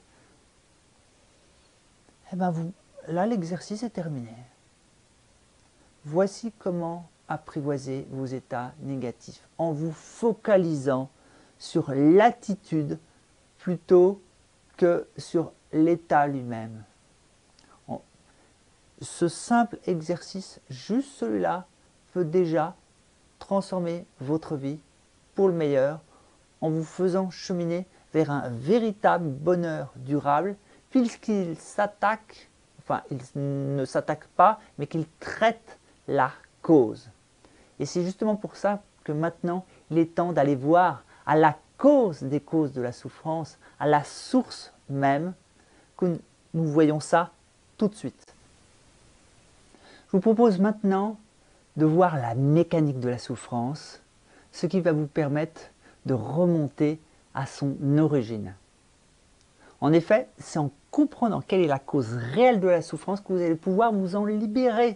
Et bien là l'exercice est terminé. Voici comment apprivoiser vos états négatifs en vous focalisant sur l'attitude plutôt que sur l'état lui-même. Ce simple exercice, juste celui-là, peut déjà transformer votre vie pour le meilleur en vous faisant cheminer vers un véritable bonheur durable puisqu'il s'attaque, enfin il ne s'attaque pas, mais qu'il traite la cause. Et c'est justement pour ça que maintenant il est temps d'aller voir à la cause des causes de la souffrance, à la source même, que nous voyons ça tout de suite. Je vous propose maintenant de voir la mécanique de la souffrance, ce qui va vous permettre de remonter à son origine. En effet, c'est en comprenant quelle est la cause réelle de la souffrance que vous allez pouvoir vous en libérer.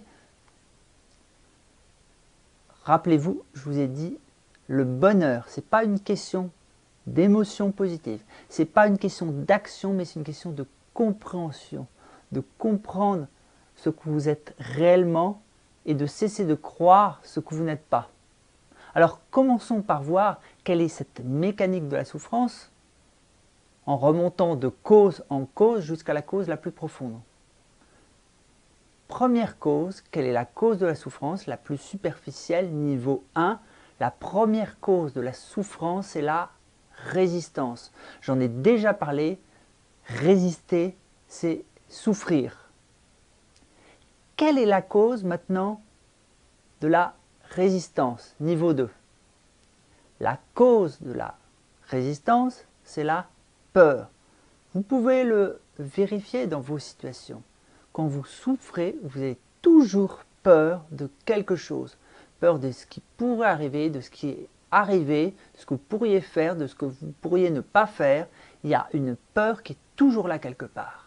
Rappelez-vous, je vous ai dit, le bonheur, ce n'est pas une question d'émotion positive, ce n'est pas une question d'action, mais c'est une question de compréhension, de comprendre ce que vous êtes réellement et de cesser de croire ce que vous n'êtes pas. Alors commençons par voir quelle est cette mécanique de la souffrance en remontant de cause en cause jusqu'à la cause la plus profonde. Première cause, quelle est la cause de la souffrance la plus superficielle, niveau 1. La première cause de la souffrance, c'est la résistance. J'en ai déjà parlé, résister, c'est souffrir. Quelle est la cause maintenant de la résistance, niveau 2? La cause de la résistance, c'est la peur. Vous pouvez le vérifier dans vos situations. Quand vous souffrez, vous avez toujours peur de quelque chose. Peur de ce qui pourrait arriver, de ce qui est arrivé, de ce que vous pourriez faire, de ce que vous pourriez ne pas faire. Il y a une peur qui est toujours là quelque part.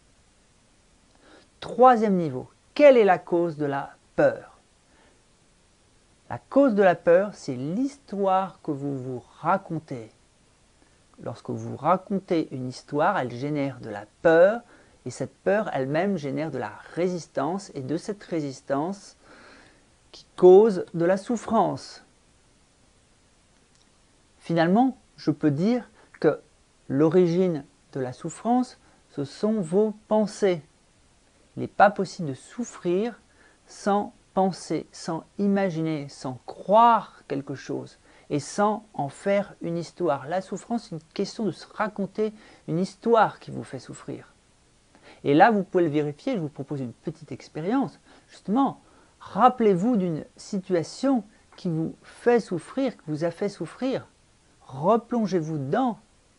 Troisième niveau, quelle est la cause de la peur? La cause de la peur, c'est l'histoire que vous vous racontez. Lorsque vous racontez une histoire, elle génère de la peur, et cette peur elle-même génère de la résistance, et de cette résistance qui cause de la souffrance. Finalement, je peux dire que l'origine de la souffrance, ce sont vos pensées. Il n'est pas possible de souffrir sans penser, sans imaginer, sans croire quelque chose et sans en faire une histoire. La souffrance, c'est une question de se raconter une histoire qui vous fait souffrir. Et là, vous pouvez le vérifier, je vous propose une petite expérience. Justement, rappelez-vous d'une situation qui vous fait souffrir, qui vous a fait souffrir. replongez-vous dedans.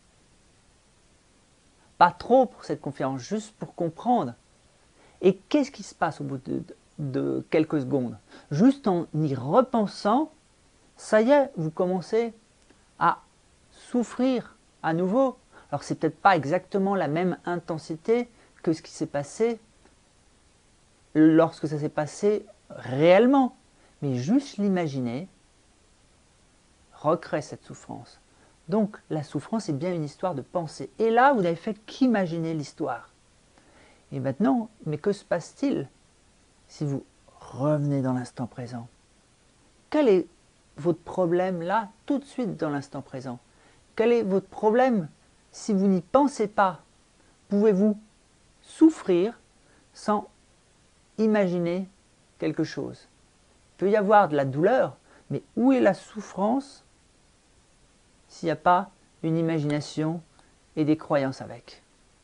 Pas trop pour cette conférence, juste pour comprendre. Et qu'est-ce qui se passe au bout de quelques secondes? Juste en y repensant, ça y est, vous commencez à souffrir à nouveau. Alors c'est peut-être pas exactement la même intensité que ce qui s'est passé lorsque ça s'est passé réellement. Mais juste l'imaginer recrée cette souffrance. Donc la souffrance est bien une histoire de pensée. Et là, vous n'avez fait qu'imaginer l'histoire. Et maintenant, mais que se passe-t-il si vous revenez dans l'instant présent? Quel est votre problème là, tout de suite dans l'instant présent? Quel est votre problème si vous n'y pensez pas? Pouvez-vous souffrir sans imaginer quelque chose? Il peut y avoir de la douleur, mais où est la souffrance s'il n'y a pas une imagination et des croyances avec?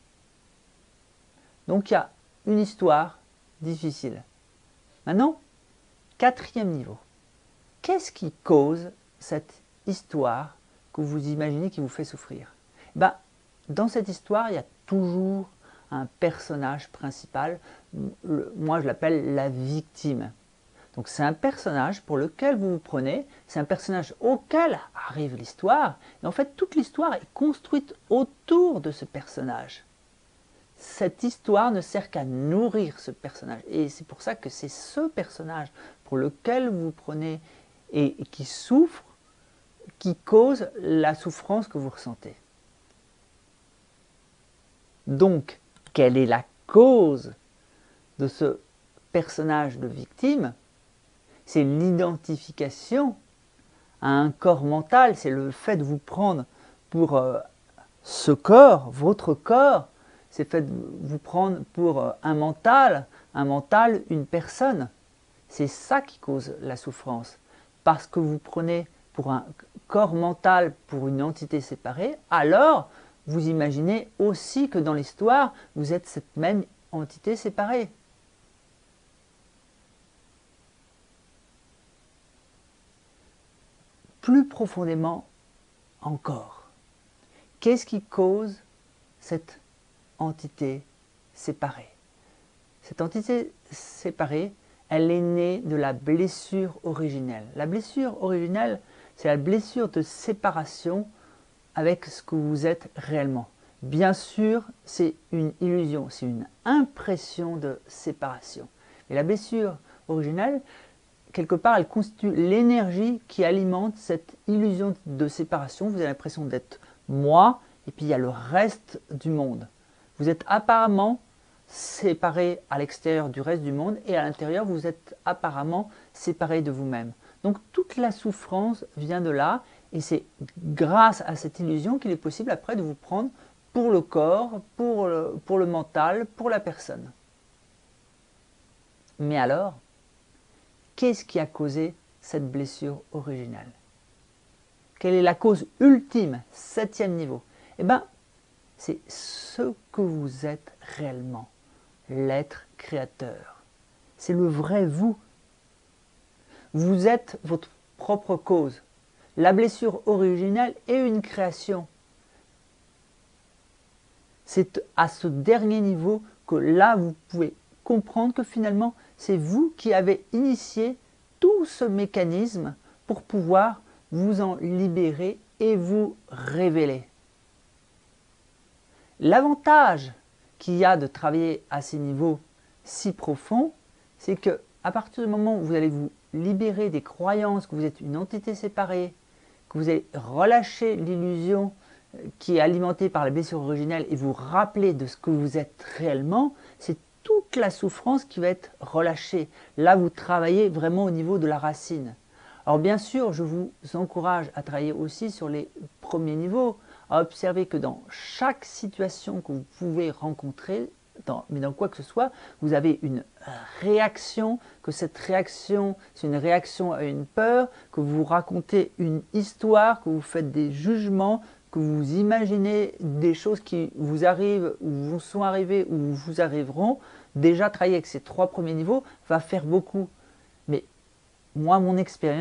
Donc il y a une histoire difficile. Maintenant, quatrième niveau. Qu'est-ce qui cause cette histoire que vous imaginez qui vous fait souffrir? Dans cette histoire, il y a toujours un personnage principal. Moi, je l'appelle la victime. Donc c'est un personnage pour lequel vous vous prenez, c'est un personnage auquel arrive l'histoire. Et en fait, toute l'histoire est construite autour de ce personnage. Cette histoire ne sert qu'à nourrir ce personnage. Et c'est pour ça que c'est ce personnage pour lequel vous prenez et qui souffre, qui cause la souffrance que vous ressentez. Donc, quelle est la cause de ce personnage de victime? C'est l'identification à un corps mental, c'est le fait de vous prendre pour ce corps, votre corps, c'est le fait de vous prendre pour un mental, une personne. C'est ça qui cause la souffrance. Parce que vous prenez pour un corps mental, pour une entité séparée, alors vous imaginez aussi que dans l'histoire, vous êtes cette même entité séparée. Plus profondément encore, qu'est-ce qui cause cette entité séparée? Cette entité séparée, elle est née de la blessure originelle. La blessure originelle, c'est la blessure de séparation avec ce que vous êtes réellement. Bien sûr, c'est une illusion, c'est une impression de séparation. Et la blessure originelle, quelque part, elle constitue l'énergie qui alimente cette illusion de séparation. Vous avez l'impression d'être moi, et puis il y a le reste du monde. Vous êtes apparemment séparé à l'extérieur du reste du monde, et à l'intérieur, vous êtes apparemment séparé de vous-même. Donc toute la souffrance vient de là, et c'est grâce à cette illusion qu'il est possible après de vous prendre pour le corps, pour le mental, pour la personne. Mais alors, qu'est-ce qui a causé cette blessure originale? Quelle est la cause ultime, 7e niveau? Eh bien, c'est ce que vous êtes réellement, l'être créateur. C'est le vrai vous. Vous êtes votre propre cause. La blessure originelle est une création. C'est à ce dernier niveau que là, vous pouvez comprendre que finalement, c'est vous qui avez initié tout ce mécanisme pour pouvoir vous en libérer et vous révéler. L'avantage qu'il y a de travailler à ces niveaux si profonds, c'est que à partir du moment où vous allez vous libérer des croyances que vous êtes une entité séparée, que vous allez relâcher l'illusion qui est alimentée par la blessure originelle et vous rappeler de ce que vous êtes réellement, c'est toute la souffrance qui va être relâchée. Là, vous travaillez vraiment au niveau de la racine. Alors bien sûr, je vous encourage à travailler aussi sur les premiers niveaux, à observer que dans chaque situation que vous pouvez rencontrer, mais dans quoi que ce soit, vous avez une réaction, que cette réaction, c'est une réaction à une peur, que vous racontez une histoire, que vous faites des jugements, que vous imaginez des choses qui vous arrivent, ou vous sont arrivées, ou vous arriveront. Déjà, travailler avec ces 3 premiers niveaux va faire beaucoup. Mais moi, mon expérience,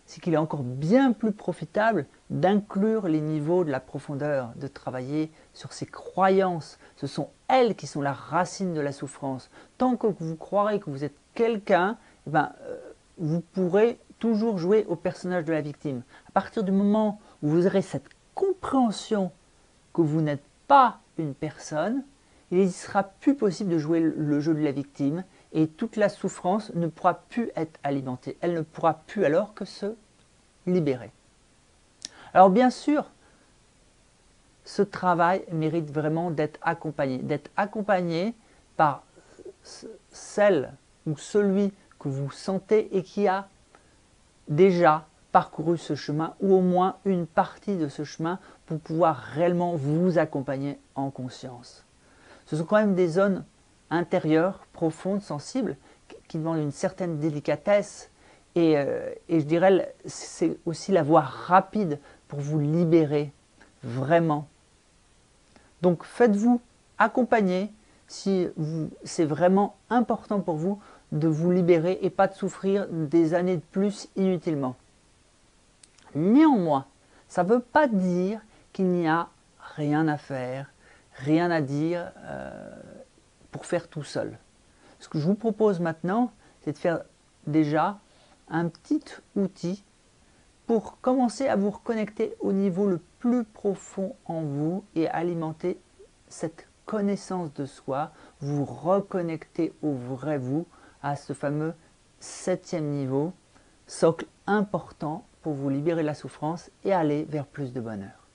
c'est qu'il est encore bien plus profitable d'inclure les niveaux de la profondeur, de travailler sur ses croyances. Ce sont elles qui sont la racine de la souffrance. Tant que vous croirez que vous êtes quelqu'un, vous pourrez toujours jouer au personnage de la victime. À partir du moment où vous aurez cette compréhension que vous n'êtes pas une personne, il ne sera plus possible de jouer le jeu de la victime et toute la souffrance ne pourra plus être alimentée. Elle ne pourra plus alors que se libérer. Alors bien sûr, ce travail mérite vraiment d'être accompagné par celle ou celui que vous sentez et qui a déjà parcouru ce chemin ou au moins une partie de ce chemin pour pouvoir réellement vous accompagner en conscience. Ce sont quand même des zones intérieures, profondes, sensibles, qui demandent une certaine délicatesse et je dirais c'est aussi la voie rapide pour vous libérer vraiment. Donc faites-vous accompagner si c'est vraiment important pour vous de vous libérer et pas de souffrir des années de plus inutilement. Néanmoins, ça ne veut pas dire qu'il n'y a rien à faire, rien à dire pour faire tout seul. Ce que je vous propose maintenant, c'est de faire déjà un petit outil pour commencer à vous reconnecter au niveau le plus profond en vous et alimenter cette connaissance de soi, vous reconnecter au vrai vous, à ce fameux 7e niveau, socle important pour vous libérer de la souffrance et aller vers plus de bonheur.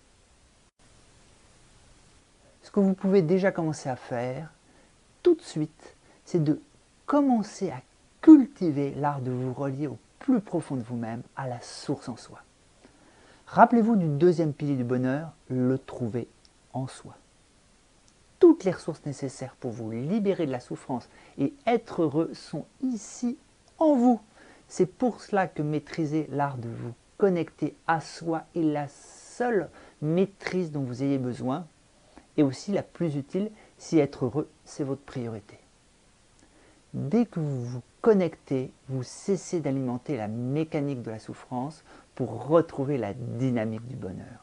Ce que vous pouvez déjà commencer à faire tout de suite, c'est de commencer à cultiver l'art de vous relier au plus profond de vous-même, à la source en soi. Rappelez-vous du 2e pilier du bonheur, le trouver en soi. Toutes les ressources nécessaires pour vous libérer de la souffrance et être heureux sont ici en vous. C'est pour cela que maîtriser l'art de vous connecter à soi est la seule maîtrise dont vous ayez besoin et aussi la plus utile si être heureux, c'est votre priorité. Dès que vous vous connectez, vous cessez d'alimenter la mécanique de la souffrance pour retrouver la dynamique du bonheur.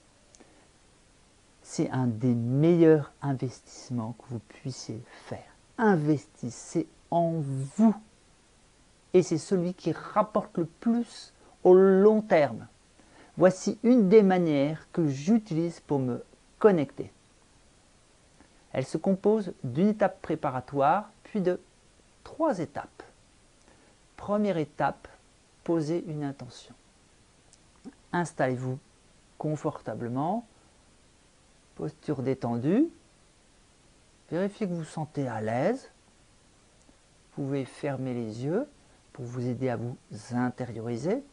C'est un des meilleurs investissements que vous puissiez faire. Investissez en vous. Et c'est celui qui rapporte le plus au long terme. Voici une des manières que j'utilise pour me connecter. Elle se compose d'une étape préparatoire, puis de 3 étapes. Première étape, posez une intention. Installez-vous confortablement, posture détendue, vérifiez que vous vous sentez à l'aise. Vous pouvez fermer les yeux pour vous aider à vous intérioriser.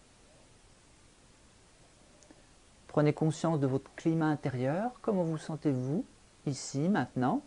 Prenez conscience de votre climat intérieur, comment vous sentez-vous ici, maintenant.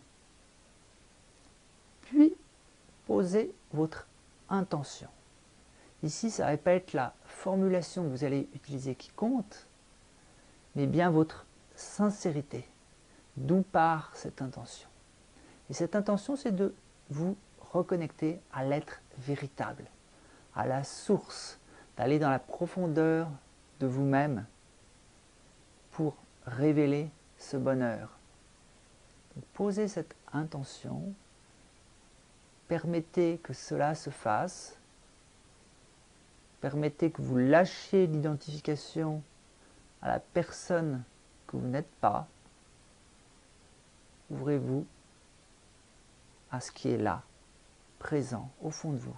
Puis, posez votre intention. Ici, ça ne va pas être la formulation que vous allez utiliser qui compte, mais bien votre sincérité. D'où part cette intention? Et cette intention, c'est de vous reconnecter à l'être véritable, à la source, d'aller dans la profondeur de vous-même pour révéler ce bonheur. Donc, posez cette intention, permettez que cela se fasse, permettez que vous lâchiez l'identification à la personne que vous n'êtes pas, ouvrez-vous à ce qui est là, présent, au fond de vous.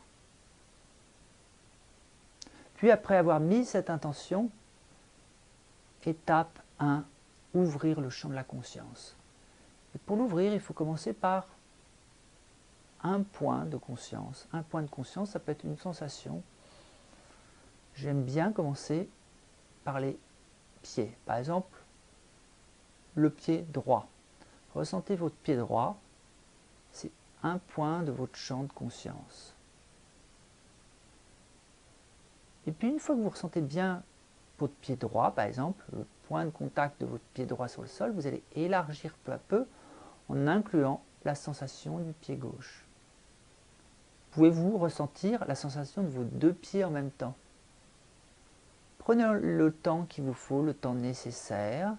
Puis après avoir mis cette intention, étape 1, ouvrir le champ de la conscience. Et pour l'ouvrir, il faut commencer par un point de conscience. Un point de conscience, ça peut être une sensation. J'aime bien commencer par les pieds. Par exemple, le pied droit. Ressentez votre pied droit, c'est un point de votre champ de conscience. Et puis une fois que vous ressentez bien votre pied droit, par exemple, le point de contact de votre pied droit sur le sol, vous allez élargir peu à peu en incluant la sensation du pied gauche. Pouvez-vous ressentir la sensation de vos 2 pieds en même temps? Prenez le temps qu'il vous faut, le temps nécessaire.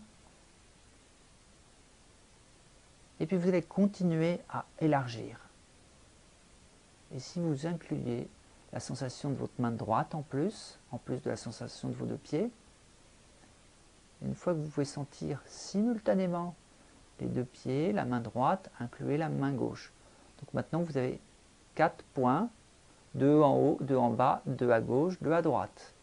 Et puis vous allez continuer à élargir. Et si vous incluez la sensation de votre main droite en plus de la sensation de vos deux pieds, une fois que vous pouvez sentir simultanément les deux pieds, la main droite, incluez la main gauche. Donc maintenant vous avez 4 points, 2 en haut, 2 en bas, 2 à gauche, 2 à droite.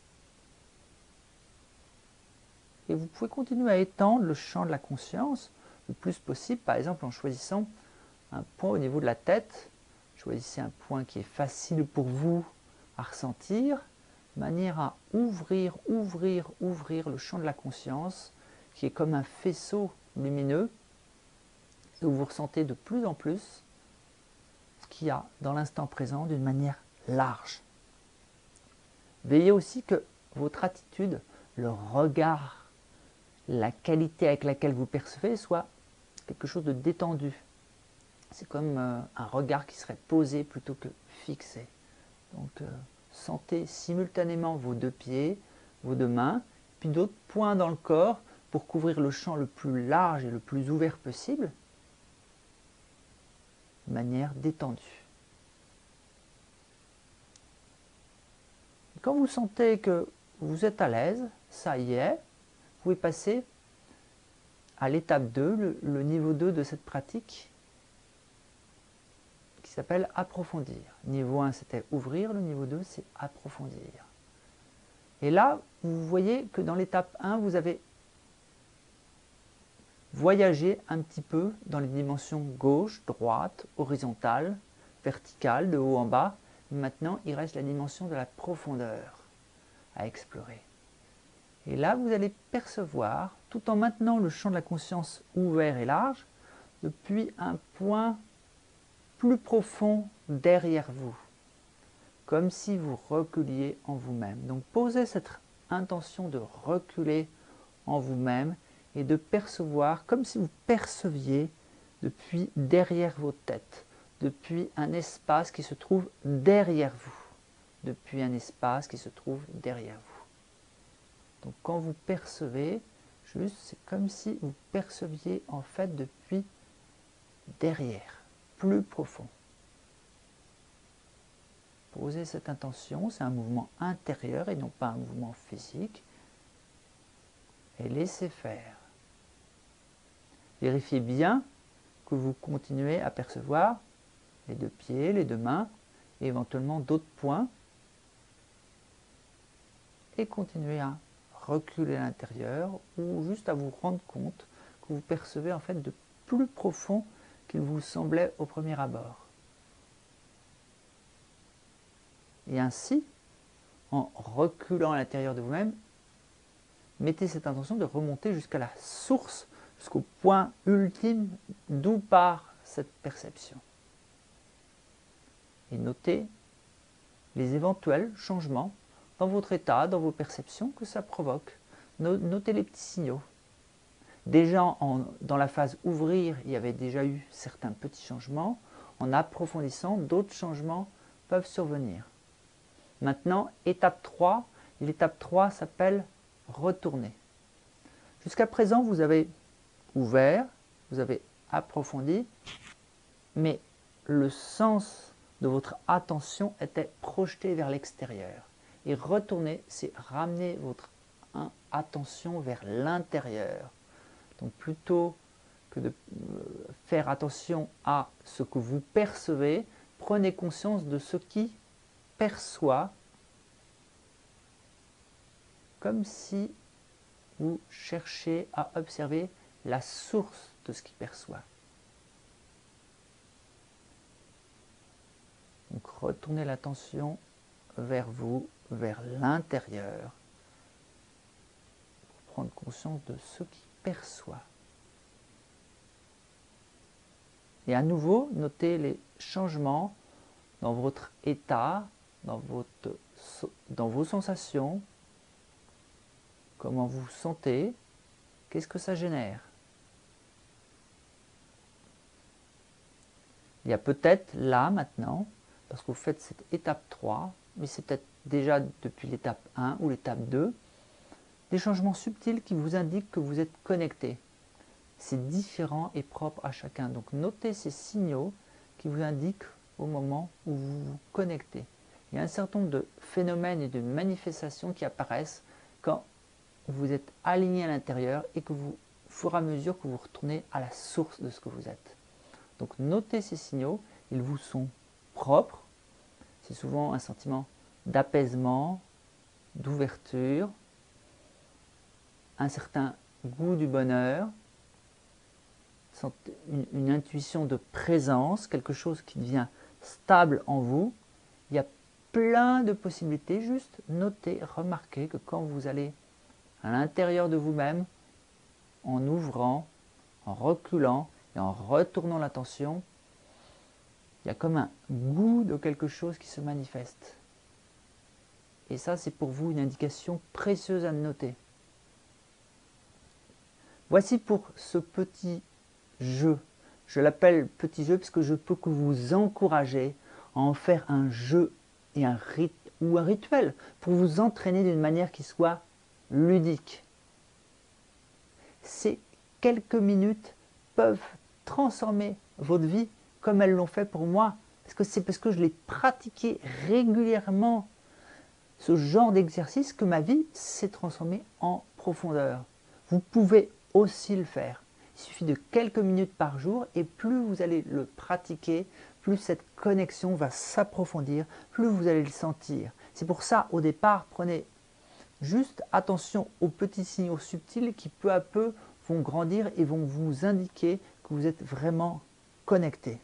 Et vous pouvez continuer à étendre le champ de la conscience le plus possible, par exemple en choisissant un point au niveau de la tête. Choisissez un point qui est facile pour vous à ressentir, de manière à ouvrir le champ de la conscience, qui est comme un faisceau lumineux, et où vous ressentez de plus en plus ce qu'il y a dans l'instant présent d'une manière large. Veillez aussi que votre attitude, le regard, la qualité avec laquelle vous percevez soit quelque chose de détendu. C'est comme un regard qui serait posé plutôt que fixé. Donc sentez simultanément vos deux pieds, vos deux mains, puis d'autres points dans le corps pour couvrir le champ le plus large et le plus ouvert possible, de manière détendue. Quand vous sentez que vous êtes à l'aise, ça y est, vous pouvez passer à l'étape 2, le niveau 2 de cette pratique, qui s'appelle approfondir. Niveau 1, c'était ouvrir, le niveau 2, c'est approfondir. Et là, vous voyez que dans l'étape 1, vous avez voyagé un petit peu dans les dimensions gauche, droite, horizontale, verticale, de haut en bas. Maintenant, il reste la dimension de la profondeur à explorer. Et là, vous allez percevoir, tout en maintenant le champ de la conscience ouvert et large, depuis un point plus profond derrière vous, comme si vous reculiez en vous-même. Donc posez cette intention de reculer en vous-même et de percevoir comme si vous perceviez depuis derrière vos têtes, depuis un espace qui se trouve derrière vous, depuis un espace qui se trouve derrière vous. Donc quand vous percevez, juste c'est comme si vous perceviez en fait depuis derrière, plus profond. Posez cette intention, c'est un mouvement intérieur et non pas un mouvement physique. Et laissez faire. Vérifiez bien que vous continuez à percevoir les deux pieds, les deux mains, et éventuellement d'autres points. Et continuez à reculer à l'intérieur ou juste à vous rendre compte que vous percevez en fait de plus profond qu'il vous semblait au premier abord. Et ainsi, en reculant à l'intérieur de vous-même, mettez cette intention de remonter jusqu'à la source, jusqu'au point ultime d'où part cette perception. Et notez les éventuels changements dans votre état, dans vos perceptions que ça provoque. Notez les petits signaux. Déjà dans la phase ouvrir, il y avait déjà eu certains petits changements. En approfondissant, d'autres changements peuvent survenir. Maintenant, étape 3. L'étape 3 s'appelle retourner. Jusqu'à présent, vous avez ouvert, vous avez approfondi, mais le sens de votre attention était projeté vers l'extérieur. Et retourner, c'est ramener votre attention vers l'intérieur. Donc plutôt que de faire attention à ce que vous percevez, prenez conscience de ce qui perçoit, comme si vous cherchez à observer la source de ce qui perçoit. Donc retournez l'attention vers vous, vers l'intérieur, pour prendre conscience de ce qui perçoit. Et à nouveau, notez les changements dans votre état, dans vos sensations, comment vous vous sentez, qu'est-ce que ça génère. Il y a peut-être là, maintenant, parce que vous faites cette étape 3, mais c'est peut-être déjà depuis l'étape 1 ou l'étape 2, des changements subtils qui vous indiquent que vous êtes connecté. C'est différent et propre à chacun. Donc notez ces signaux qui vous indiquent au moment où vous vous connectez. Il y a un certain nombre de phénomènes et de manifestations qui apparaissent quand vous êtes aligné à l'intérieur et que vous, au fur et à mesure que vous retournez à la source de ce que vous êtes. Donc notez ces signaux, ils vous sont propres. C'est souvent un sentiment d'apaisement, d'ouverture, un certain goût du bonheur, une intuition de présence, quelque chose qui devient stable en vous. Il y a plein de possibilités, juste notez, remarquez que quand vous allez à l'intérieur de vous-même, en ouvrant, en reculant et en retournant l'attention, il y a comme un goût de quelque chose qui se manifeste. Et ça, c'est pour vous une indication précieuse à noter. Voici pour ce petit jeu. Je l'appelle petit jeu parce que je peux que vous encourager à en faire un jeu et un rituel pour vous entraîner d'une manière qui soit ludique. Ces quelques minutes peuvent transformer votre vie comme elles l'ont fait pour moi. Parce que c'est parce que je l'ai pratiqué régulièrement, ce genre d'exercice, que ma vie s'est transformée en profondeur. Vous pouvez aussi le faire. Il suffit de quelques minutes par jour et plus vous allez le pratiquer, plus cette connexion va s'approfondir, plus vous allez le sentir. C'est pour ça, au départ, prenez juste attention aux petits signaux subtils qui peu à peu vont grandir et vont vous indiquer que vous êtes vraiment connecté.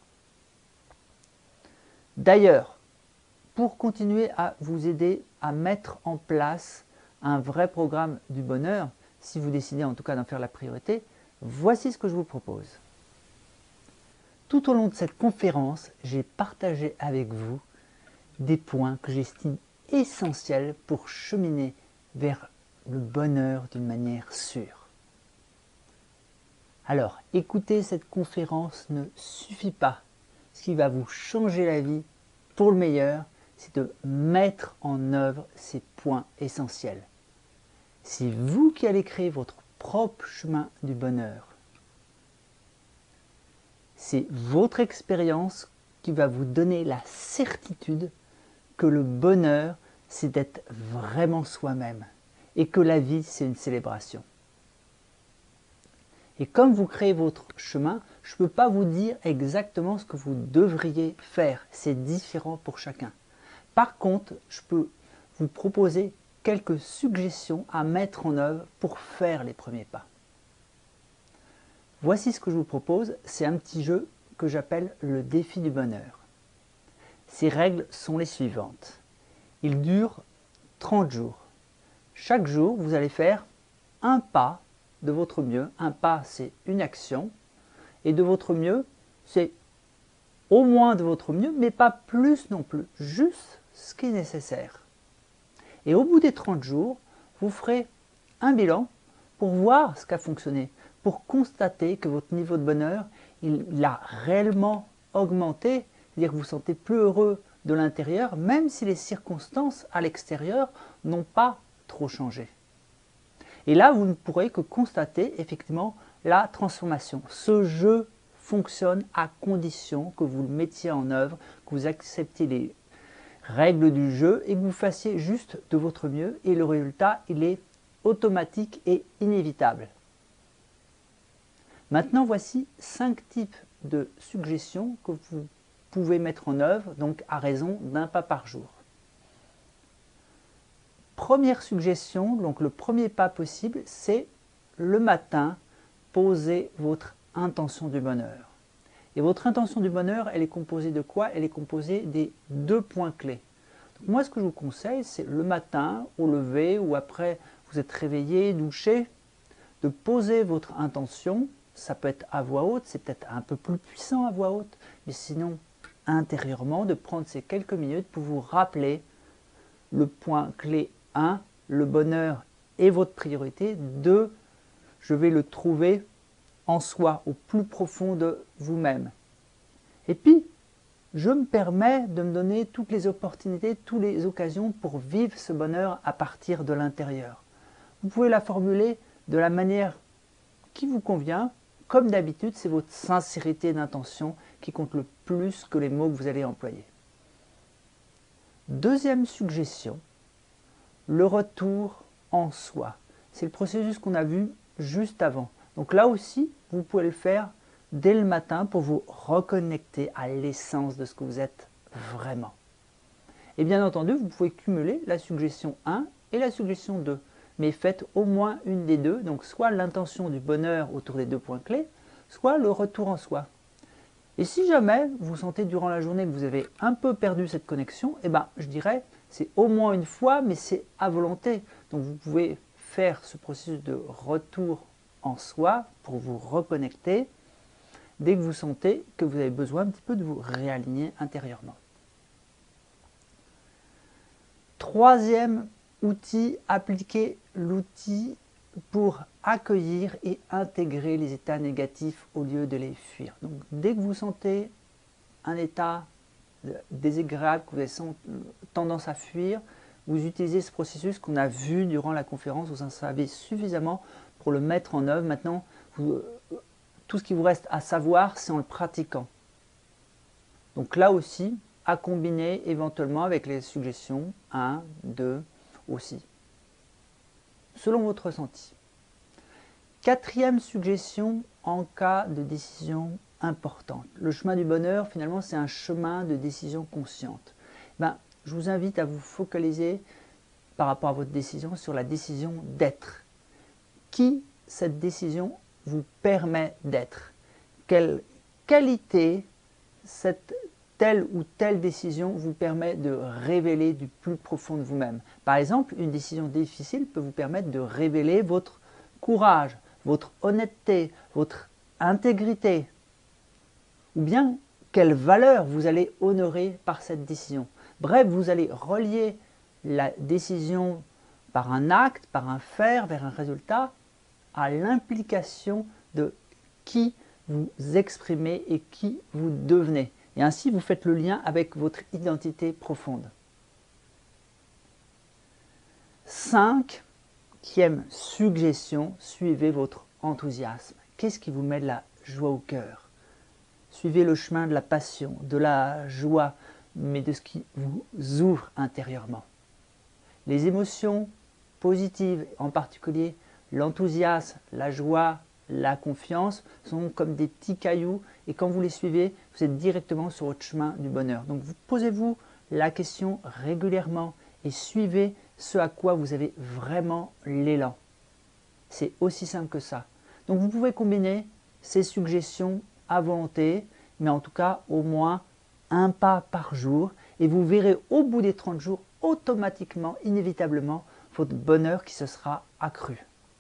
D'ailleurs, pour continuer à vous aider à mettre en place un vrai programme du bonheur, si vous décidez en tout cas d'en faire la priorité, voici ce que je vous propose. Tout au long de cette conférence, j'ai partagé avec vous des points que j'estime essentiels pour cheminer vers le bonheur d'une manière sûre. Alors, écouter cette conférence ne suffit pas. Ce qui va vous changer la vie pour le meilleur, c'est de mettre en œuvre ces points essentiels. C'est vous qui allez créer votre propre chemin du bonheur. C'est votre expérience qui va vous donner la certitude que le bonheur, c'est d'être vraiment soi-même et que la vie, c'est une célébration. Et comme vous créez votre chemin, je ne peux pas vous dire exactement ce que vous devriez faire. C'est différent pour chacun. Par contre, je peux vous proposer quelques suggestions à mettre en œuvre pour faire les premiers pas. Voici ce que je vous propose, c'est un petit jeu que j'appelle le défi du bonheur. Ces règles sont les suivantes. Il dure 30 jours. Chaque jour, vous allez faire un pas de votre mieux. Un pas, c'est une action. Et de votre mieux, c'est au moins de votre mieux, mais pas plus non plus. Juste ce qui est nécessaire. Et au bout des 30 jours, vous ferez un bilan pour voir ce qui a fonctionné, pour constater que votre niveau de bonheur, il a réellement augmenté, c'est-à-dire que vous vous sentez plus heureux de l'intérieur, même si les circonstances à l'extérieur n'ont pas trop changé. Et là, vous ne pourrez que constater effectivement la transformation. Ce jeu fonctionne à condition que vous le mettiez en œuvre, que vous acceptiez les règles du jeu et que vous fassiez juste de votre mieux. Et le résultat, il est automatique et inévitable. Maintenant, voici 5 types de suggestions que vous pouvez mettre en œuvre, donc à raison d'un pas par jour. Première suggestion, donc le premier pas possible, c'est le matin, poser votre intention du bonheur. Et votre intention du bonheur, elle est composée de quoi? Elle est composée des 2 points clés. Donc moi, ce que je vous conseille, c'est le matin, au lever ou après vous êtes réveillé, douché, de poser votre intention. Ça peut être à voix haute, c'est peut-être un peu plus puissant à voix haute, mais sinon intérieurement, de prendre ces quelques minutes pour vous rappeler le point clé 1, le bonheur est votre priorité. 2, je vais le trouver en soi, au plus profond de vous-même. Et puis, je me permets de me donner toutes les opportunités, toutes les occasions pour vivre ce bonheur à partir de l'intérieur. Vous pouvez la formuler de la manière qui vous convient. Comme d'habitude, c'est votre sincérité d'intention qui compte le plus que les mots que vous allez employer. Deuxième suggestion, le retour en soi. C'est le processus qu'on a vu juste avant. Donc là aussi, vous pouvez le faire dès le matin pour vous reconnecter à l'essence de ce que vous êtes vraiment. Et bien entendu, vous pouvez cumuler la suggestion 1 et la suggestion 2. Mais faites au moins une des deux, donc soit l'intention du bonheur autour des 2 points clés, soit le retour en soi. Et si jamais vous sentez durant la journée que vous avez un peu perdu cette connexion, eh ben, je dirais c'est au moins une fois, mais c'est à volonté. Donc vous pouvez faire ce processus de retour en soi pour vous reconnecter dès que vous sentez que vous avez besoin un petit peu de vous réaligner intérieurement. Troisième outil, appliquez l'outil pour accueillir et intégrer les états négatifs au lieu de les fuir. Donc dès que vous sentez un état désagréable, que vous avez tendance à fuir, vous utilisez ce processus qu'on a vu durant la conférence, vous en savez suffisamment pour le mettre en œuvre. Maintenant, tout ce qui vous reste à savoir, c'est en le pratiquant. Donc là aussi, à combiner éventuellement avec les suggestions 1, 2 aussi, selon votre ressenti. Quatrième suggestion en cas de décision importante. Le chemin du bonheur, finalement, c'est un chemin de décision consciente. Je vous invite à vous focaliser par rapport à votre décision sur la décision d'être. Qui cette décision vous permet d'être? Quelle qualité cette telle ou telle décision vous permet de révéler du plus profond de vous-même? Par exemple, une décision difficile peut vous permettre de révéler votre courage, votre honnêteté, votre intégrité. Ou bien, quelle valeur vous allez honorer par cette décision. Bref, vous allez relier la décision par un acte, par un faire, vers un résultat, à l'implication de qui vous exprimez et qui vous devenez. Et ainsi, vous faites le lien avec votre identité profonde. 5e suggestion, suivez votre enthousiasme. Qu'est-ce qui vous met de la joie au cœur? Suivez le chemin de la passion, de la joie, mais de ce qui vous ouvre intérieurement. Les émotions positives, en particulier l'enthousiasme, la joie, la confiance, sont comme des petits cailloux et quand vous les suivez, vous êtes directement sur votre chemin du bonheur. Donc posez-vous la question régulièrement et suivez ce à quoi vous avez vraiment l'élan. C'est aussi simple que ça. Donc vous pouvez combiner ces suggestions à volonté, mais en tout cas au moins un pas par jour et vous verrez au bout des 30 jours automatiquement, inévitablement, votre bonheur qui se sera accru.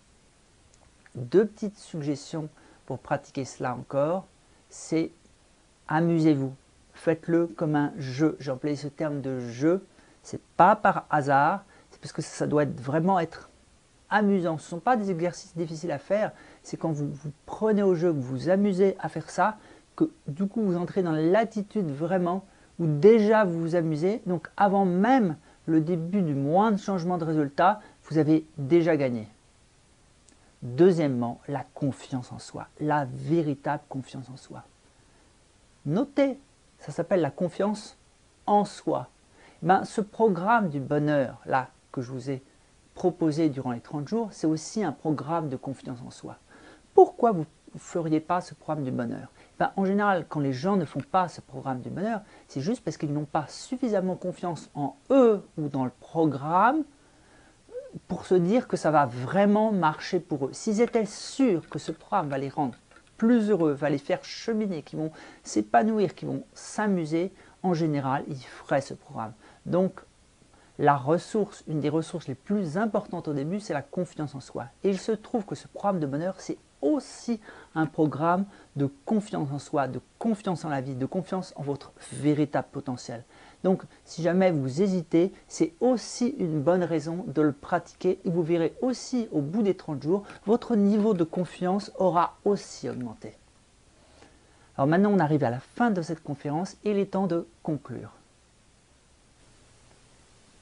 2 petites suggestions pour pratiquer cela encore, c'est amusez-vous, faites-le comme un jeu. J'ai employé ce terme de jeu, c'est pas par hasard, c'est parce que ça doit vraiment être amusant. Ce ne sont pas des exercices difficiles à faire, c'est quand vous vous prenez au jeu, que vous vous amusez à faire ça, que du coup vous entrez dans l'attitude vraiment où déjà vous vous amusez, donc avant même le début du moindre changement de résultat, vous avez déjà gagné. Deuxièmement, la confiance en soi, la véritable confiance en soi. Notez, ça s'appelle la confiance en soi. Ce programme du bonheur là que je vous ai proposé durant les 30 jours, c'est aussi un programme de confiance en soi. Pourquoi vous ne feriez pas ce programme du bonheur? En général, quand les gens ne font pas ce programme du bonheur, c'est juste parce qu'ils n'ont pas suffisamment confiance en eux ou dans le programme pour se dire que ça va vraiment marcher pour eux. S'ils étaient sûrs que ce programme va les rendre plus heureux, va les faire cheminer, qu'ils vont s'épanouir, qu'ils vont s'amuser, en général, ils feraient ce programme. Donc, une des ressources les plus importantes au début, c'est la confiance en soi. Et il se trouve que ce programme de bonheur, c'est aussi un programme de confiance en soi, de confiance en la vie, de confiance en votre véritable potentiel. Donc, si jamais vous hésitez, c'est aussi une bonne raison de le pratiquer et vous verrez aussi au bout des 30 jours, votre niveau de confiance aura aussi augmenté. Alors maintenant, on arrive à la fin de cette conférence et il est temps de conclure.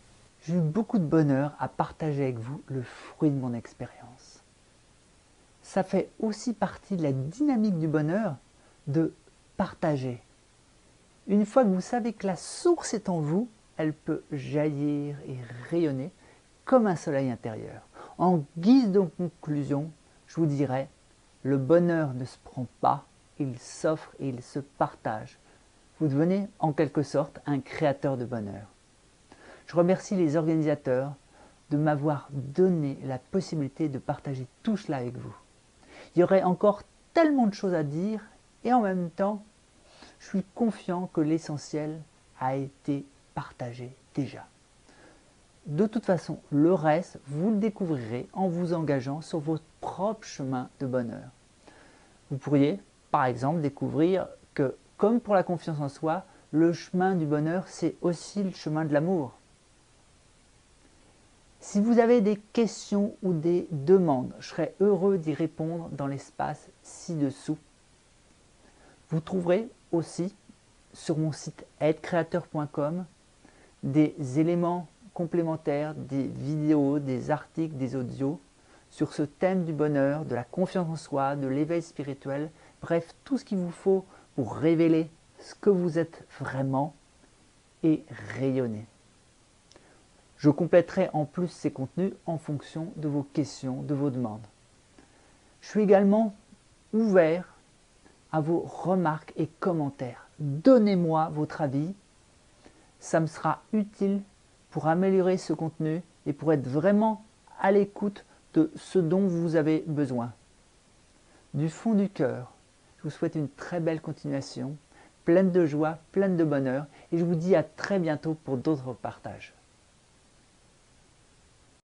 J'ai eu beaucoup de bonheur à partager avec vous le fruit de mon expérience. Ça fait aussi partie de la dynamique du bonheur de partager. Une fois que vous savez que la source est en vous, elle peut jaillir et rayonner comme un soleil intérieur. En guise de conclusion, je vous dirais, le bonheur ne se prend pas, il s'offre et il se partage. Vous devenez en quelque sorte un créateur de bonheur. Je remercie les organisateurs de m'avoir donné la possibilité de partager tout cela avec vous. Il y aurait encore tellement de choses à dire et en même temps, je suis confiant que l'essentiel a été partagé déjà. De toute façon, le reste, vous le découvrirez en vous engageant sur votre propre chemin de bonheur. Vous pourriez, par exemple, découvrir que, comme pour la confiance en soi, le chemin du bonheur, c'est aussi le chemin de l'amour. Si vous avez des questions ou des demandes, je serai heureux d'y répondre dans l'espace ci-dessous. Vous trouverez aussi sur mon site aidecreateur.com des éléments complémentaires, des vidéos, des articles, des audios sur ce thème du bonheur, de la confiance en soi, de l'éveil spirituel, bref, tout ce qu'il vous faut pour révéler ce que vous êtes vraiment et rayonner. Je compléterai en plus ces contenus en fonction de vos questions, de vos demandes. Je suis également ouvert à vos remarques et commentaires. Donnez-moi votre avis, ça me sera utile pour améliorer ce contenu et pour être vraiment à l'écoute de ce dont vous avez besoin. Du fond du cœur, je vous souhaite une très belle continuation, pleine de joie, pleine de bonheur et je vous dis à très bientôt pour d'autres partages.